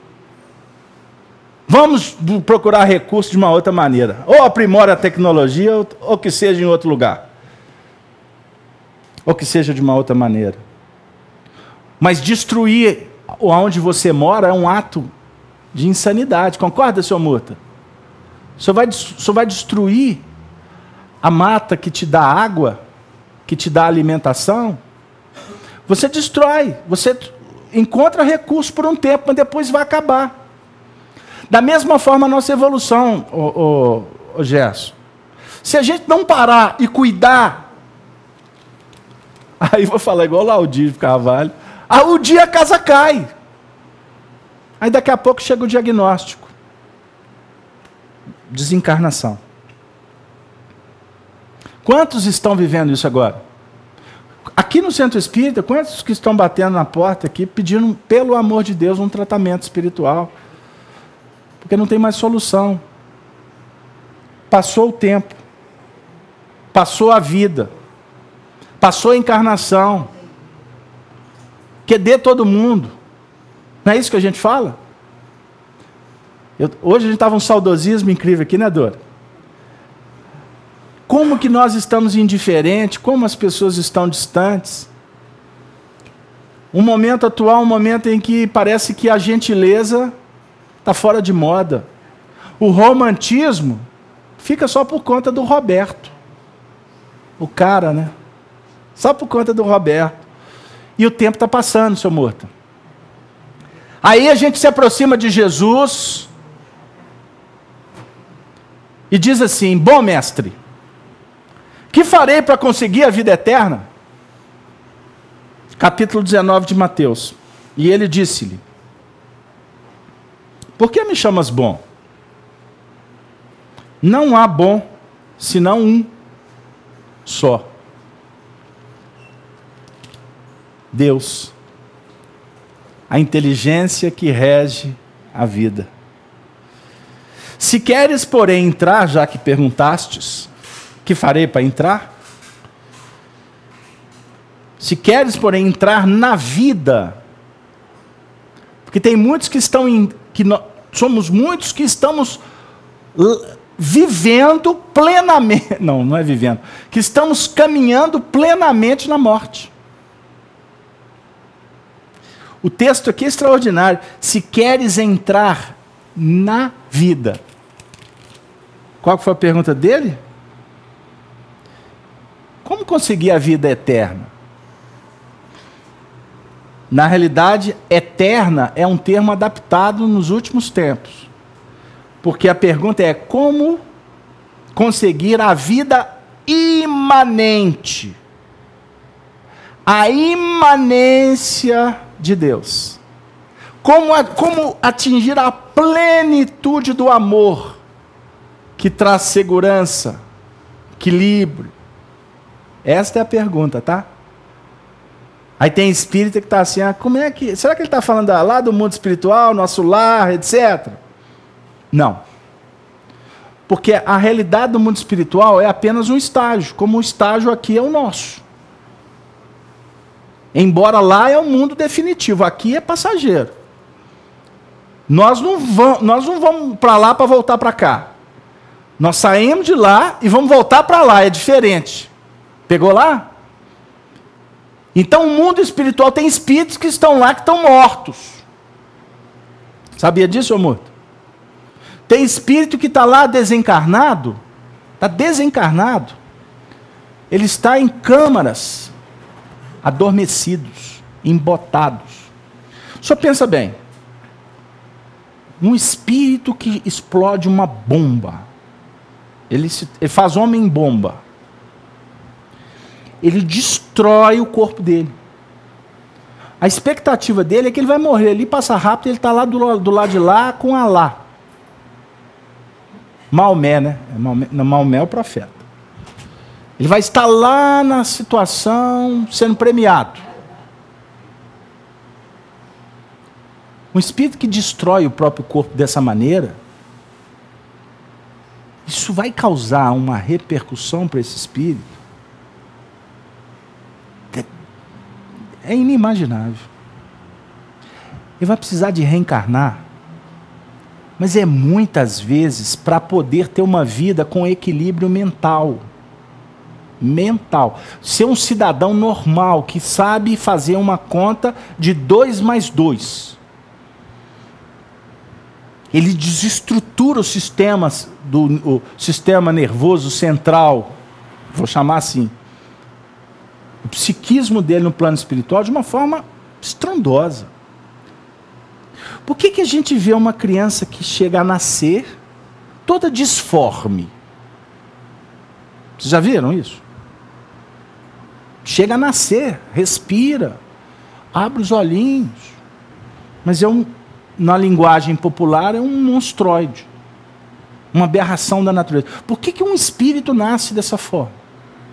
Vamos procurar recursos de uma outra maneira. Ou aprimora a tecnologia, ou, ou que seja em outro lugar. Ou que seja de uma outra maneira. Mas destruir onde você mora é um ato de insanidade. Concorda, senhor Murta? O senhor vai, o senhor vai destruir a mata que te dá água, que te dá alimentação. Você destrói, você encontra recursos por um tempo, mas depois vai acabar. Da mesma forma a nossa evolução, ô, ô, ô Gerson. Se a gente não parar e cuidar, aí vou falar igual o Laudir de Carvalho, aí o dia a casa cai. Aí daqui a pouco chega o diagnóstico. Desencarnação. Quantos estão vivendo isso agora? Aqui no Centro Espírita, quantos que estão batendo na porta aqui, pedindo, pelo amor de Deus, um tratamento espiritual? Porque não tem mais solução. Passou o tempo. Passou a vida. Passou a encarnação. Quer dê todo mundo. Não é isso que a gente fala? Eu, hoje a gente estava um saudosismo incrível aqui, né, Dora? Como que nós estamos indiferentes, como as pessoas estão distantes. Um momento atual, um momento em que parece que a gentileza está fora de moda. O romantismo fica só por conta do Roberto. O cara, né? Só por conta do Roberto. E o tempo está passando, seu Murta. Aí a gente se aproxima de Jesus e diz assim, bom mestre, que farei para conseguir a vida eterna? Capítulo dezenove de Mateus. E ele disse-lhe, por que me chamas bom? Não há bom, senão um só. Deus. A inteligência que rege a vida. Se queres, porém, entrar, já que perguntastes, que farei para entrar? Se queres, porém, entrar na vida, porque tem muitos que estão em, que nós, somos muitos que estamos vivendo plenamente, não, não é vivendo, que estamos caminhando plenamente na morte. O texto aqui é extraordinário. Se queres entrar na vida. Qual foi a pergunta dele? Como conseguir a vida eterna? Na realidade, eterna é um termo adaptado nos últimos tempos. Porque a pergunta é como conseguir a vida imanente. A imanência de Deus. Como, a, como atingir a plenitude do amor que traz segurança, equilíbrio. Esta é a pergunta, tá? Aí tem espírita que está assim, ah, como é que... Será que ele está falando lá do mundo espiritual, nosso lar, etcétera? Não. Porque a realidade do mundo espiritual é apenas um estágio, como o estágio aqui é o nosso. Embora lá é o mundo definitivo, aqui é passageiro. Nós não vamos, nós não vamos para lá para voltar para cá. Nós saímos de lá e vamos voltar para lá, é diferente. Pegou lá? Então o mundo espiritual tem espíritos que estão lá, que estão mortos. Sabia disso, amor? Tem espírito que está lá desencarnado, está desencarnado. Ele está em câmaras, adormecidos, embotados. Só pensa bem. Um espírito que explode uma bomba. Ele, se, ele faz homem-bomba. Ele destrói o corpo dele. A expectativa dele é que ele vai morrer ali, passa rápido, ele está lá do, do lado de lá com Alá. Maomé, né? Maomé, não, Maomé é o profeta. Ele vai estar lá na situação, sendo premiado. Um espírito que destrói o próprio corpo dessa maneira, isso vai causar uma repercussão para esse espírito. É inimaginável. Ele vai precisar de reencarnar, mas é muitas vezes para poder ter uma vida com equilíbrio mental. Mental. Ser um cidadão normal, que sabe fazer uma conta de dois mais dois. Ele desestrutura os sistemas, do, o sistema nervoso central, vou chamar assim, o psiquismo dele no plano espiritual de uma forma estrondosa. Por que que a gente vê uma criança que chega a nascer toda disforme? Vocês já viram isso? Chega a nascer, respira, abre os olhinhos, mas é um, na linguagem popular, é um monstroide, uma aberração da natureza. Por que que um espírito nasce dessa forma?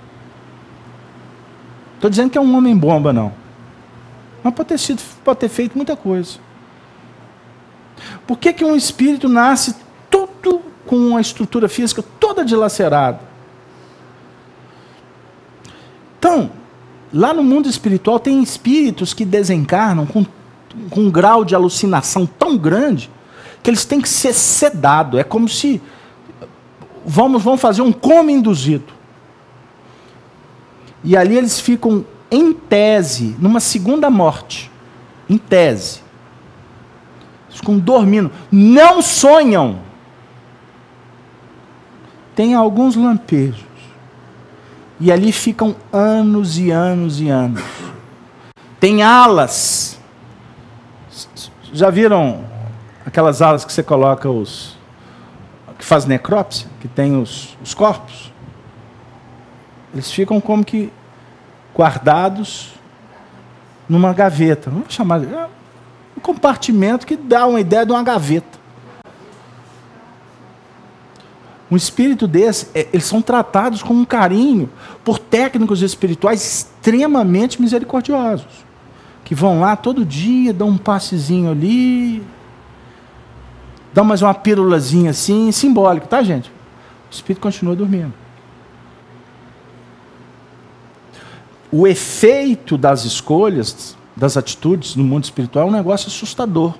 Estou dizendo que é um homem-bomba, não. Mas pode ter, sido, pode ter feito muita coisa. Por que que um espírito nasce todo com uma estrutura física toda dilacerada? Então, lá no mundo espiritual tem espíritos que desencarnam com, com um grau de alucinação tão grande que eles têm que ser sedados. É como se vamos, vamos fazer um coma induzido. E ali eles ficam, em tese, numa segunda morte. Em tese. Eles ficam dormindo. Não sonham. Tem alguns lampejos. E ali ficam anos e anos e anos. Tem alas. Já viram aquelas alas que você coloca os... que faz necrópsia? Que tem os, os corpos? Eles ficam como que guardados numa gaveta. Vamos chamar de um compartimento que dá uma ideia de uma gaveta. Um espírito desse, eles são tratados com um carinho por técnicos espirituais extremamente misericordiosos, que vão lá todo dia, dão um passezinho ali, dão mais uma pílulazinha assim, simbólico, tá, gente? O espírito continua dormindo. O efeito das escolhas, das atitudes no mundo espiritual é um negócio assustador.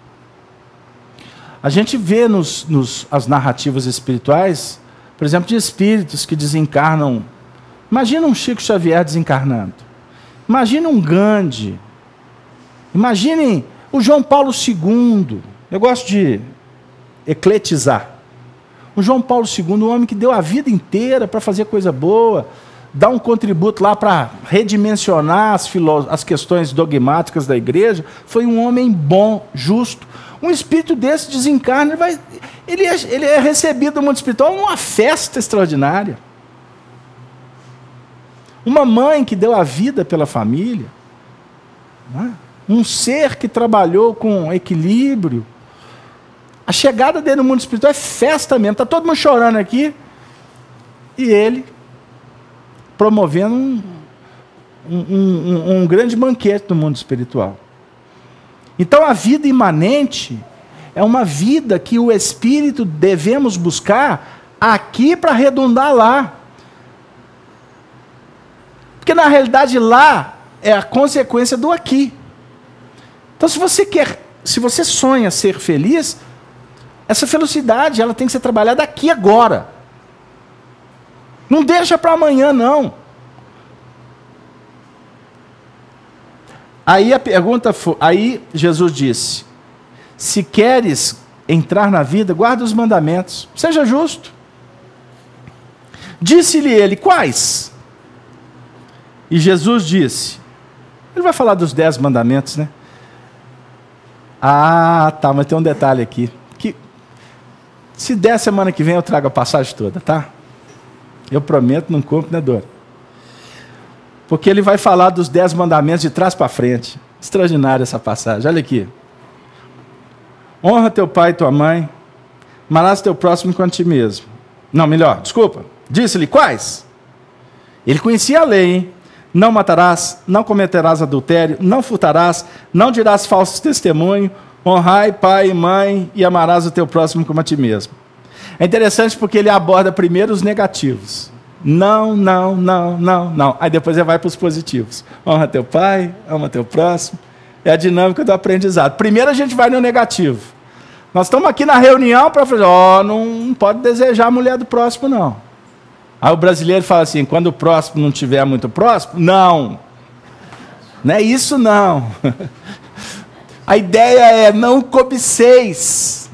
A gente vê nos, nos, as narrativas espirituais, por exemplo, de espíritos que desencarnam. Imagina um Chico Xavier desencarnando. Imagina um Gandhi. Imaginem o João Paulo segundo. Eu gosto de ecletizar. O João Paulo segundo, um homem que deu a vida inteira para fazer coisa boa, dar um contributo lá para redimensionar as, as questões dogmáticas da igreja, foi um homem bom, justo. Um espírito desse desencarna, ele, vai, ele, é, ele é recebido no mundo espiritual numa festa extraordinária. Uma mãe que deu a vida pela família, né? Um ser que trabalhou com equilíbrio. A chegada dele no mundo espiritual é festa mesmo. Está todo mundo chorando aqui, e ele promovendo um, um, um, um grande banquete no mundo espiritual. Então a vida imanente é uma vida que o espírito devemos buscar aqui para arredondar lá. Porque na realidade lá é a consequência do aqui. Então se você quer, se você sonha ser feliz, essa felicidade ela tem que ser trabalhada aqui agora. Não deixa para amanhã, não. Aí a pergunta foi, aí Jesus disse, se queres entrar na vida, guarda os mandamentos, seja justo. Disse-lhe ele, quais? E Jesus disse, ele vai falar dos dez mandamentos, né? Ah, tá, mas tem um detalhe aqui, que se der semana que vem eu trago a passagem toda, tá? Eu prometo, não cumpro, né, Dora? Porque ele vai falar dos dez mandamentos de trás para frente. Extraordinária essa passagem, olha aqui. Honra teu pai e tua mãe, amarás teu próximo quanto a ti mesmo. Não, melhor, desculpa. Disse-lhe, quais? Ele conhecia a lei, hein? Não matarás, não cometerás adultério, não furtarás, não dirás falsos testemunho, honrai pai e mãe e amarás o teu próximo como a ti mesmo. É interessante porque ele aborda primeiro os negativos. Não, não, não, não, não. Aí depois ele vai para os positivos. Honra teu pai, ama teu próximo. É a dinâmica do aprendizado. Primeiro a gente vai no negativo. Nós estamos aqui na reunião para falar, ó, oh, não pode desejar a mulher do próximo, não. Aí o brasileiro fala assim, quando o próximo não estiver muito próximo, não. Não é isso, não. A ideia é, não cobiceis.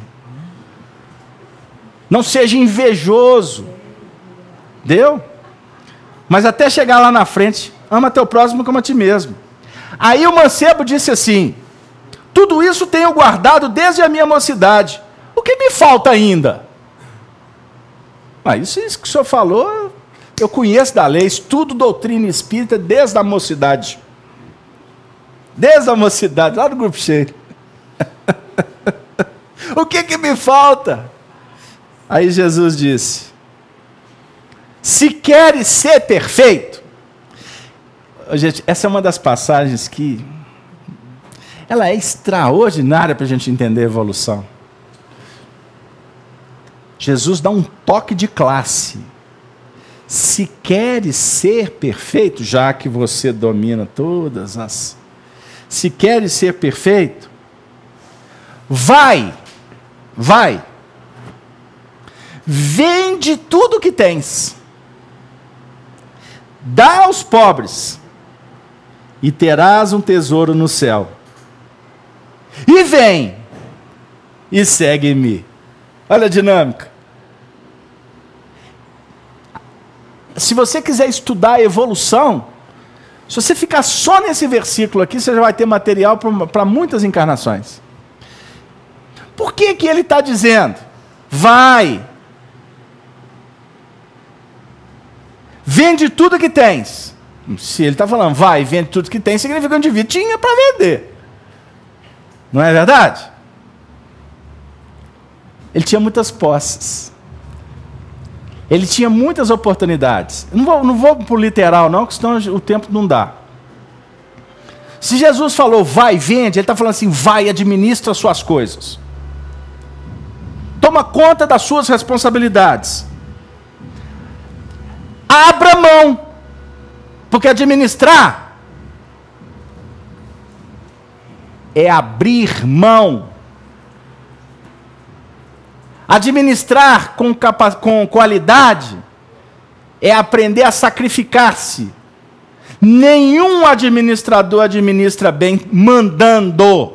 Não seja invejoso. Deu? Mas até chegar lá na frente, ama teu próximo como a ti mesmo. Aí o mancebo disse assim, tudo isso tenho guardado desde a minha mocidade. O que me falta ainda? Ah, isso, isso que o senhor falou, eu conheço da lei, estudo doutrina espírita desde a mocidade. Desde a mocidade, lá no grupo cheio. O que que me falta? Aí Jesus disse, se queres ser perfeito, gente, essa é uma das passagens que ela é extraordinária para a gente entender a evolução. Jesus dá um toque de classe. Se queres ser perfeito, já que você domina todas as... Se queres ser perfeito, vai, vai, vende tudo que tens, dá aos pobres, e terás um tesouro no céu. E vem, e segue-me. Olha a dinâmica. Se você quiser estudar a evolução, se você ficar só nesse versículo aqui, você já vai ter material para muitas encarnações. Por que que ele está dizendo? Vai. Vende tudo que tens. Se ele está falando, vai, vende tudo que tens, significa que o indivíduo tinha para vender. Não é verdade? Ele tinha muitas posses. Ele tinha muitas oportunidades. Não vou, não vou para o literal, não, porque senão o tempo não dá. Se Jesus falou, vai, vende, ele está falando assim, vai, administra as suas coisas. Toma conta das suas responsabilidades. Abra mão. Porque administrar é abrir mão. Administrar com, capa- com qualidade é aprender a sacrificar-se. Nenhum administrador administra bem mandando.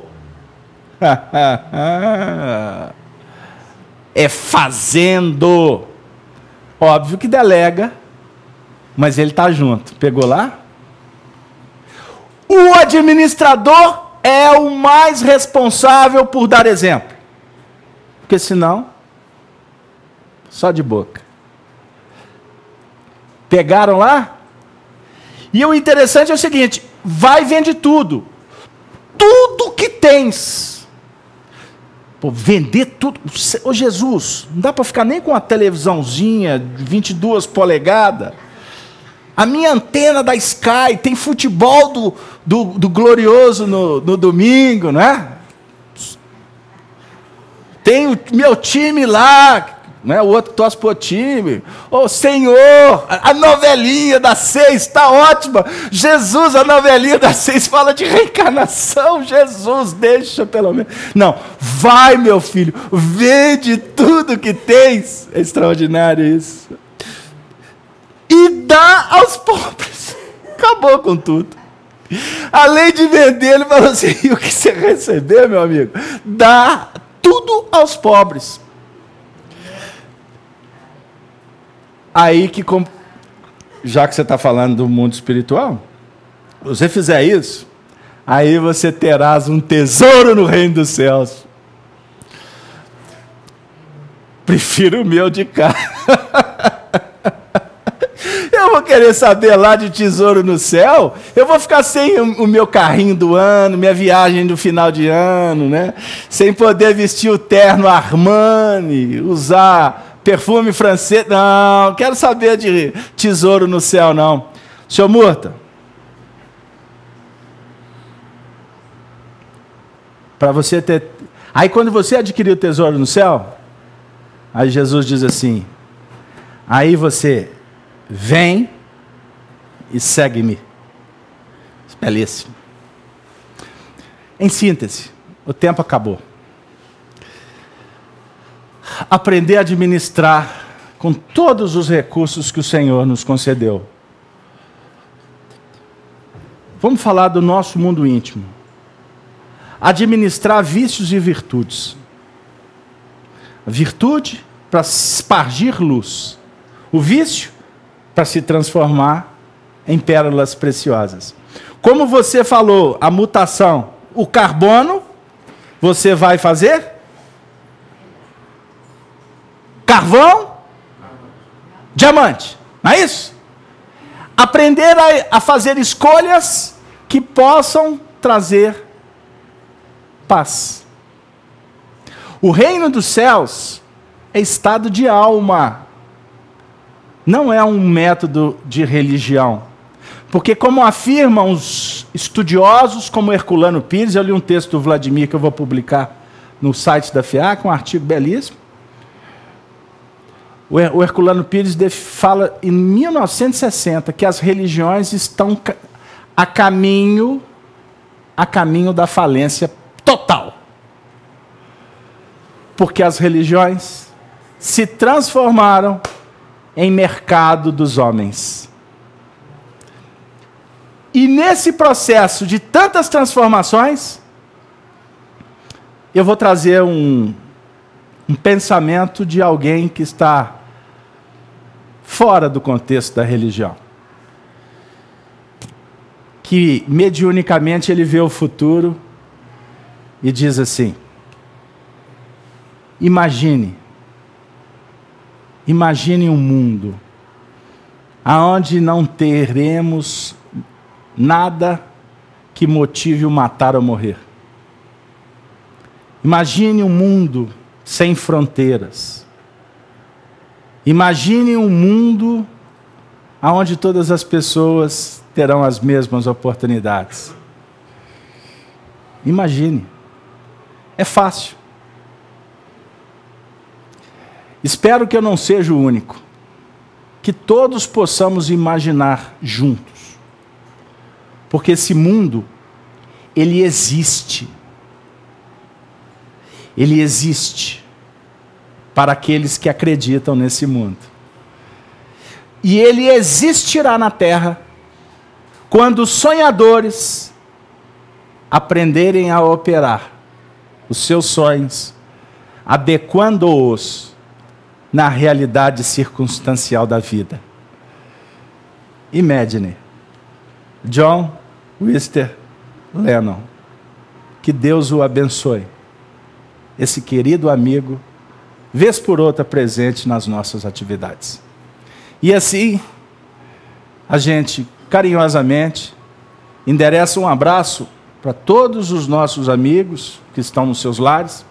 É fazendo. Óbvio que delega, mas ele está junto. Pegou lá? O administrador é o mais responsável por dar exemplo. Porque senão, só de boca. Pegaram lá? E o interessante é o seguinte, vai e vende tudo. Tudo que tens. Pô, vender tudo. Ô Jesus, não dá para ficar nem com a televisãozinha de vinte e duas polegadas. A minha antena da Sky tem futebol do, do, do Glorioso no, no domingo, não é? Tem o meu time lá, né? O outro torce para o time. Ô, Senhor, a novelinha da seis está ótima. Jesus, a novelinha da seis fala de reencarnação. Jesus, deixa pelo menos. Não, vai, meu filho, vende tudo que tens. É extraordinário isso. E dá aos pobres. Acabou com tudo. Além de vender, ele falou assim, e o que você receber, meu amigo, dá tudo aos pobres. Aí que, já que você está falando do mundo espiritual, se você fizer isso, aí você terás um tesouro no reino dos céus. Prefiro o meu de cá. Eu vou querer saber lá de tesouro no céu, eu vou ficar sem o, o meu carrinho do ano, minha viagem do final de ano, né? Sem poder vestir o terno Armani, usar perfume francês. Não, não quero saber de tesouro no céu, não. Senhor Murta, para você ter... Aí quando você adquirir o tesouro no céu, aí Jesus diz assim, aí você... Vem e segue-me. Belíssimo. Em síntese, o tempo acabou. Aprender a administrar com todos os recursos que o Senhor nos concedeu. Vamos falar do nosso mundo íntimo. Administrar vícios e virtudes. A virtude para espargir luz. O vício para se transformar em pérolas preciosas. Como você falou, a mutação, o carbono, você vai fazer? Carvão? Diamante. Não é isso? Aprender a, a fazer escolhas que possam trazer paz. O reino dos céus é estado de alma. Não é um método de religião. Porque como afirmam os estudiosos, como Herculano Pires, eu li um texto do Vladimir que eu vou publicar no site da FIAC, um artigo belíssimo. O Herculano Pires fala em mil novecentos e sessenta que as religiões estão a caminho, a caminho da falência total. Porque as religiões se transformaram em mercado dos homens. E nesse processo de tantas transformações, eu vou trazer um, um pensamento de alguém que está fora do contexto da religião. Que mediunicamente ele vê o futuro e diz assim, imagine, Imagine um mundo aonde não teremos nada que motive o matar ou morrer. Imagine um mundo sem fronteiras. Imagine um mundo aonde todas as pessoas terão as mesmas oportunidades. Imagine. É fácil. Espero que eu não seja o único. Que todos possamos imaginar juntos. Porque esse mundo, ele existe. Ele existe para aqueles que acreditam nesse mundo. E ele existirá na Terra quando os sonhadores aprenderem a operar os seus sonhos, adequando-os na realidade circunstancial da vida. Imagine. John Wister Lennon. Que Deus o abençoe. Esse querido amigo, vez por outra presente nas nossas atividades. E assim, a gente carinhosamente endereça um abraço para todos os nossos amigos que estão nos seus lares,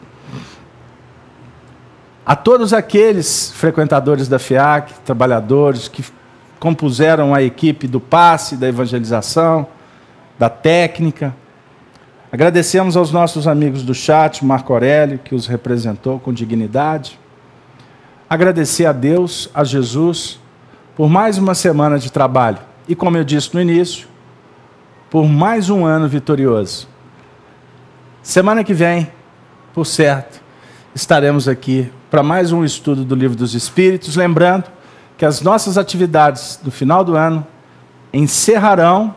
a todos aqueles frequentadores da FIAC, trabalhadores que compuseram a equipe do passe, da evangelização, da técnica. Agradecemos aos nossos amigos do chat, Marco Aurélio, que os representou com dignidade. Agradecer a Deus, a Jesus, por mais uma semana de trabalho. E como eu disse no início, por mais um ano vitorioso. Semana que vem, por certo, estaremos aqui para mais um estudo do Livro dos Espíritos, lembrando que as nossas atividades do final do ano encerrarão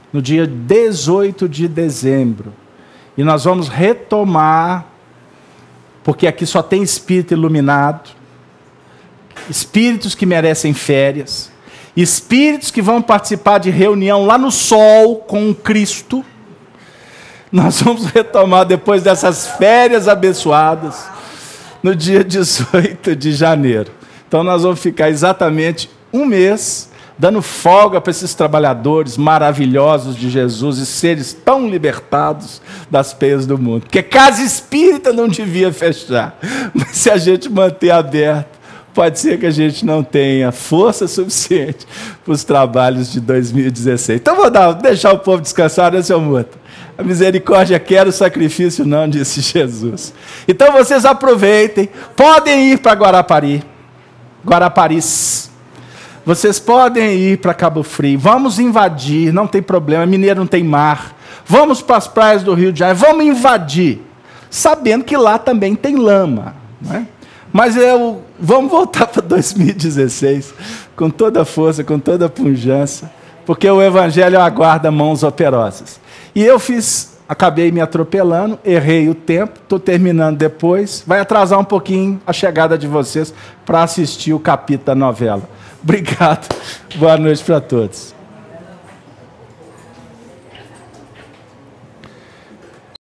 no dia dezoito de dezembro. E nós vamos retomar, porque aqui só tem espírito iluminado, espíritos que merecem férias, espíritos que vão participar de reunião lá no sol com o Cristo. Nós vamos retomar depois dessas férias abençoadas, no dia dezoito de janeiro. Então nós vamos ficar exatamente um mês dando folga para esses trabalhadores maravilhosos de Jesus e seres tão libertados das peias do mundo. Porque casa espírita não devia fechar, mas se a gente manter aberto, pode ser que a gente não tenha força suficiente para os trabalhos de dois mil e dezesseis. Então vou dar, deixar o povo descansar, né, seu Muta? A misericórdia quer, o sacrifício não, disse Jesus. Então vocês aproveitem, podem ir para Guarapari, Guaraparis. Vocês podem ir para Cabo Frio, vamos invadir, não tem problema, Mineiro não tem mar. Vamos para as praias do Rio de Janeiro, vamos invadir, sabendo que lá também tem lama, não é? Mas eu, vamos voltar para dois mil e dezesseis, com toda a força, com toda a pujança, porque o Evangelho aguarda mãos operosas. E eu fiz, acabei me atropelando, errei o tempo, estou terminando depois, vai atrasar um pouquinho a chegada de vocês para assistir o capítulo da novela. Obrigado, boa noite para todos.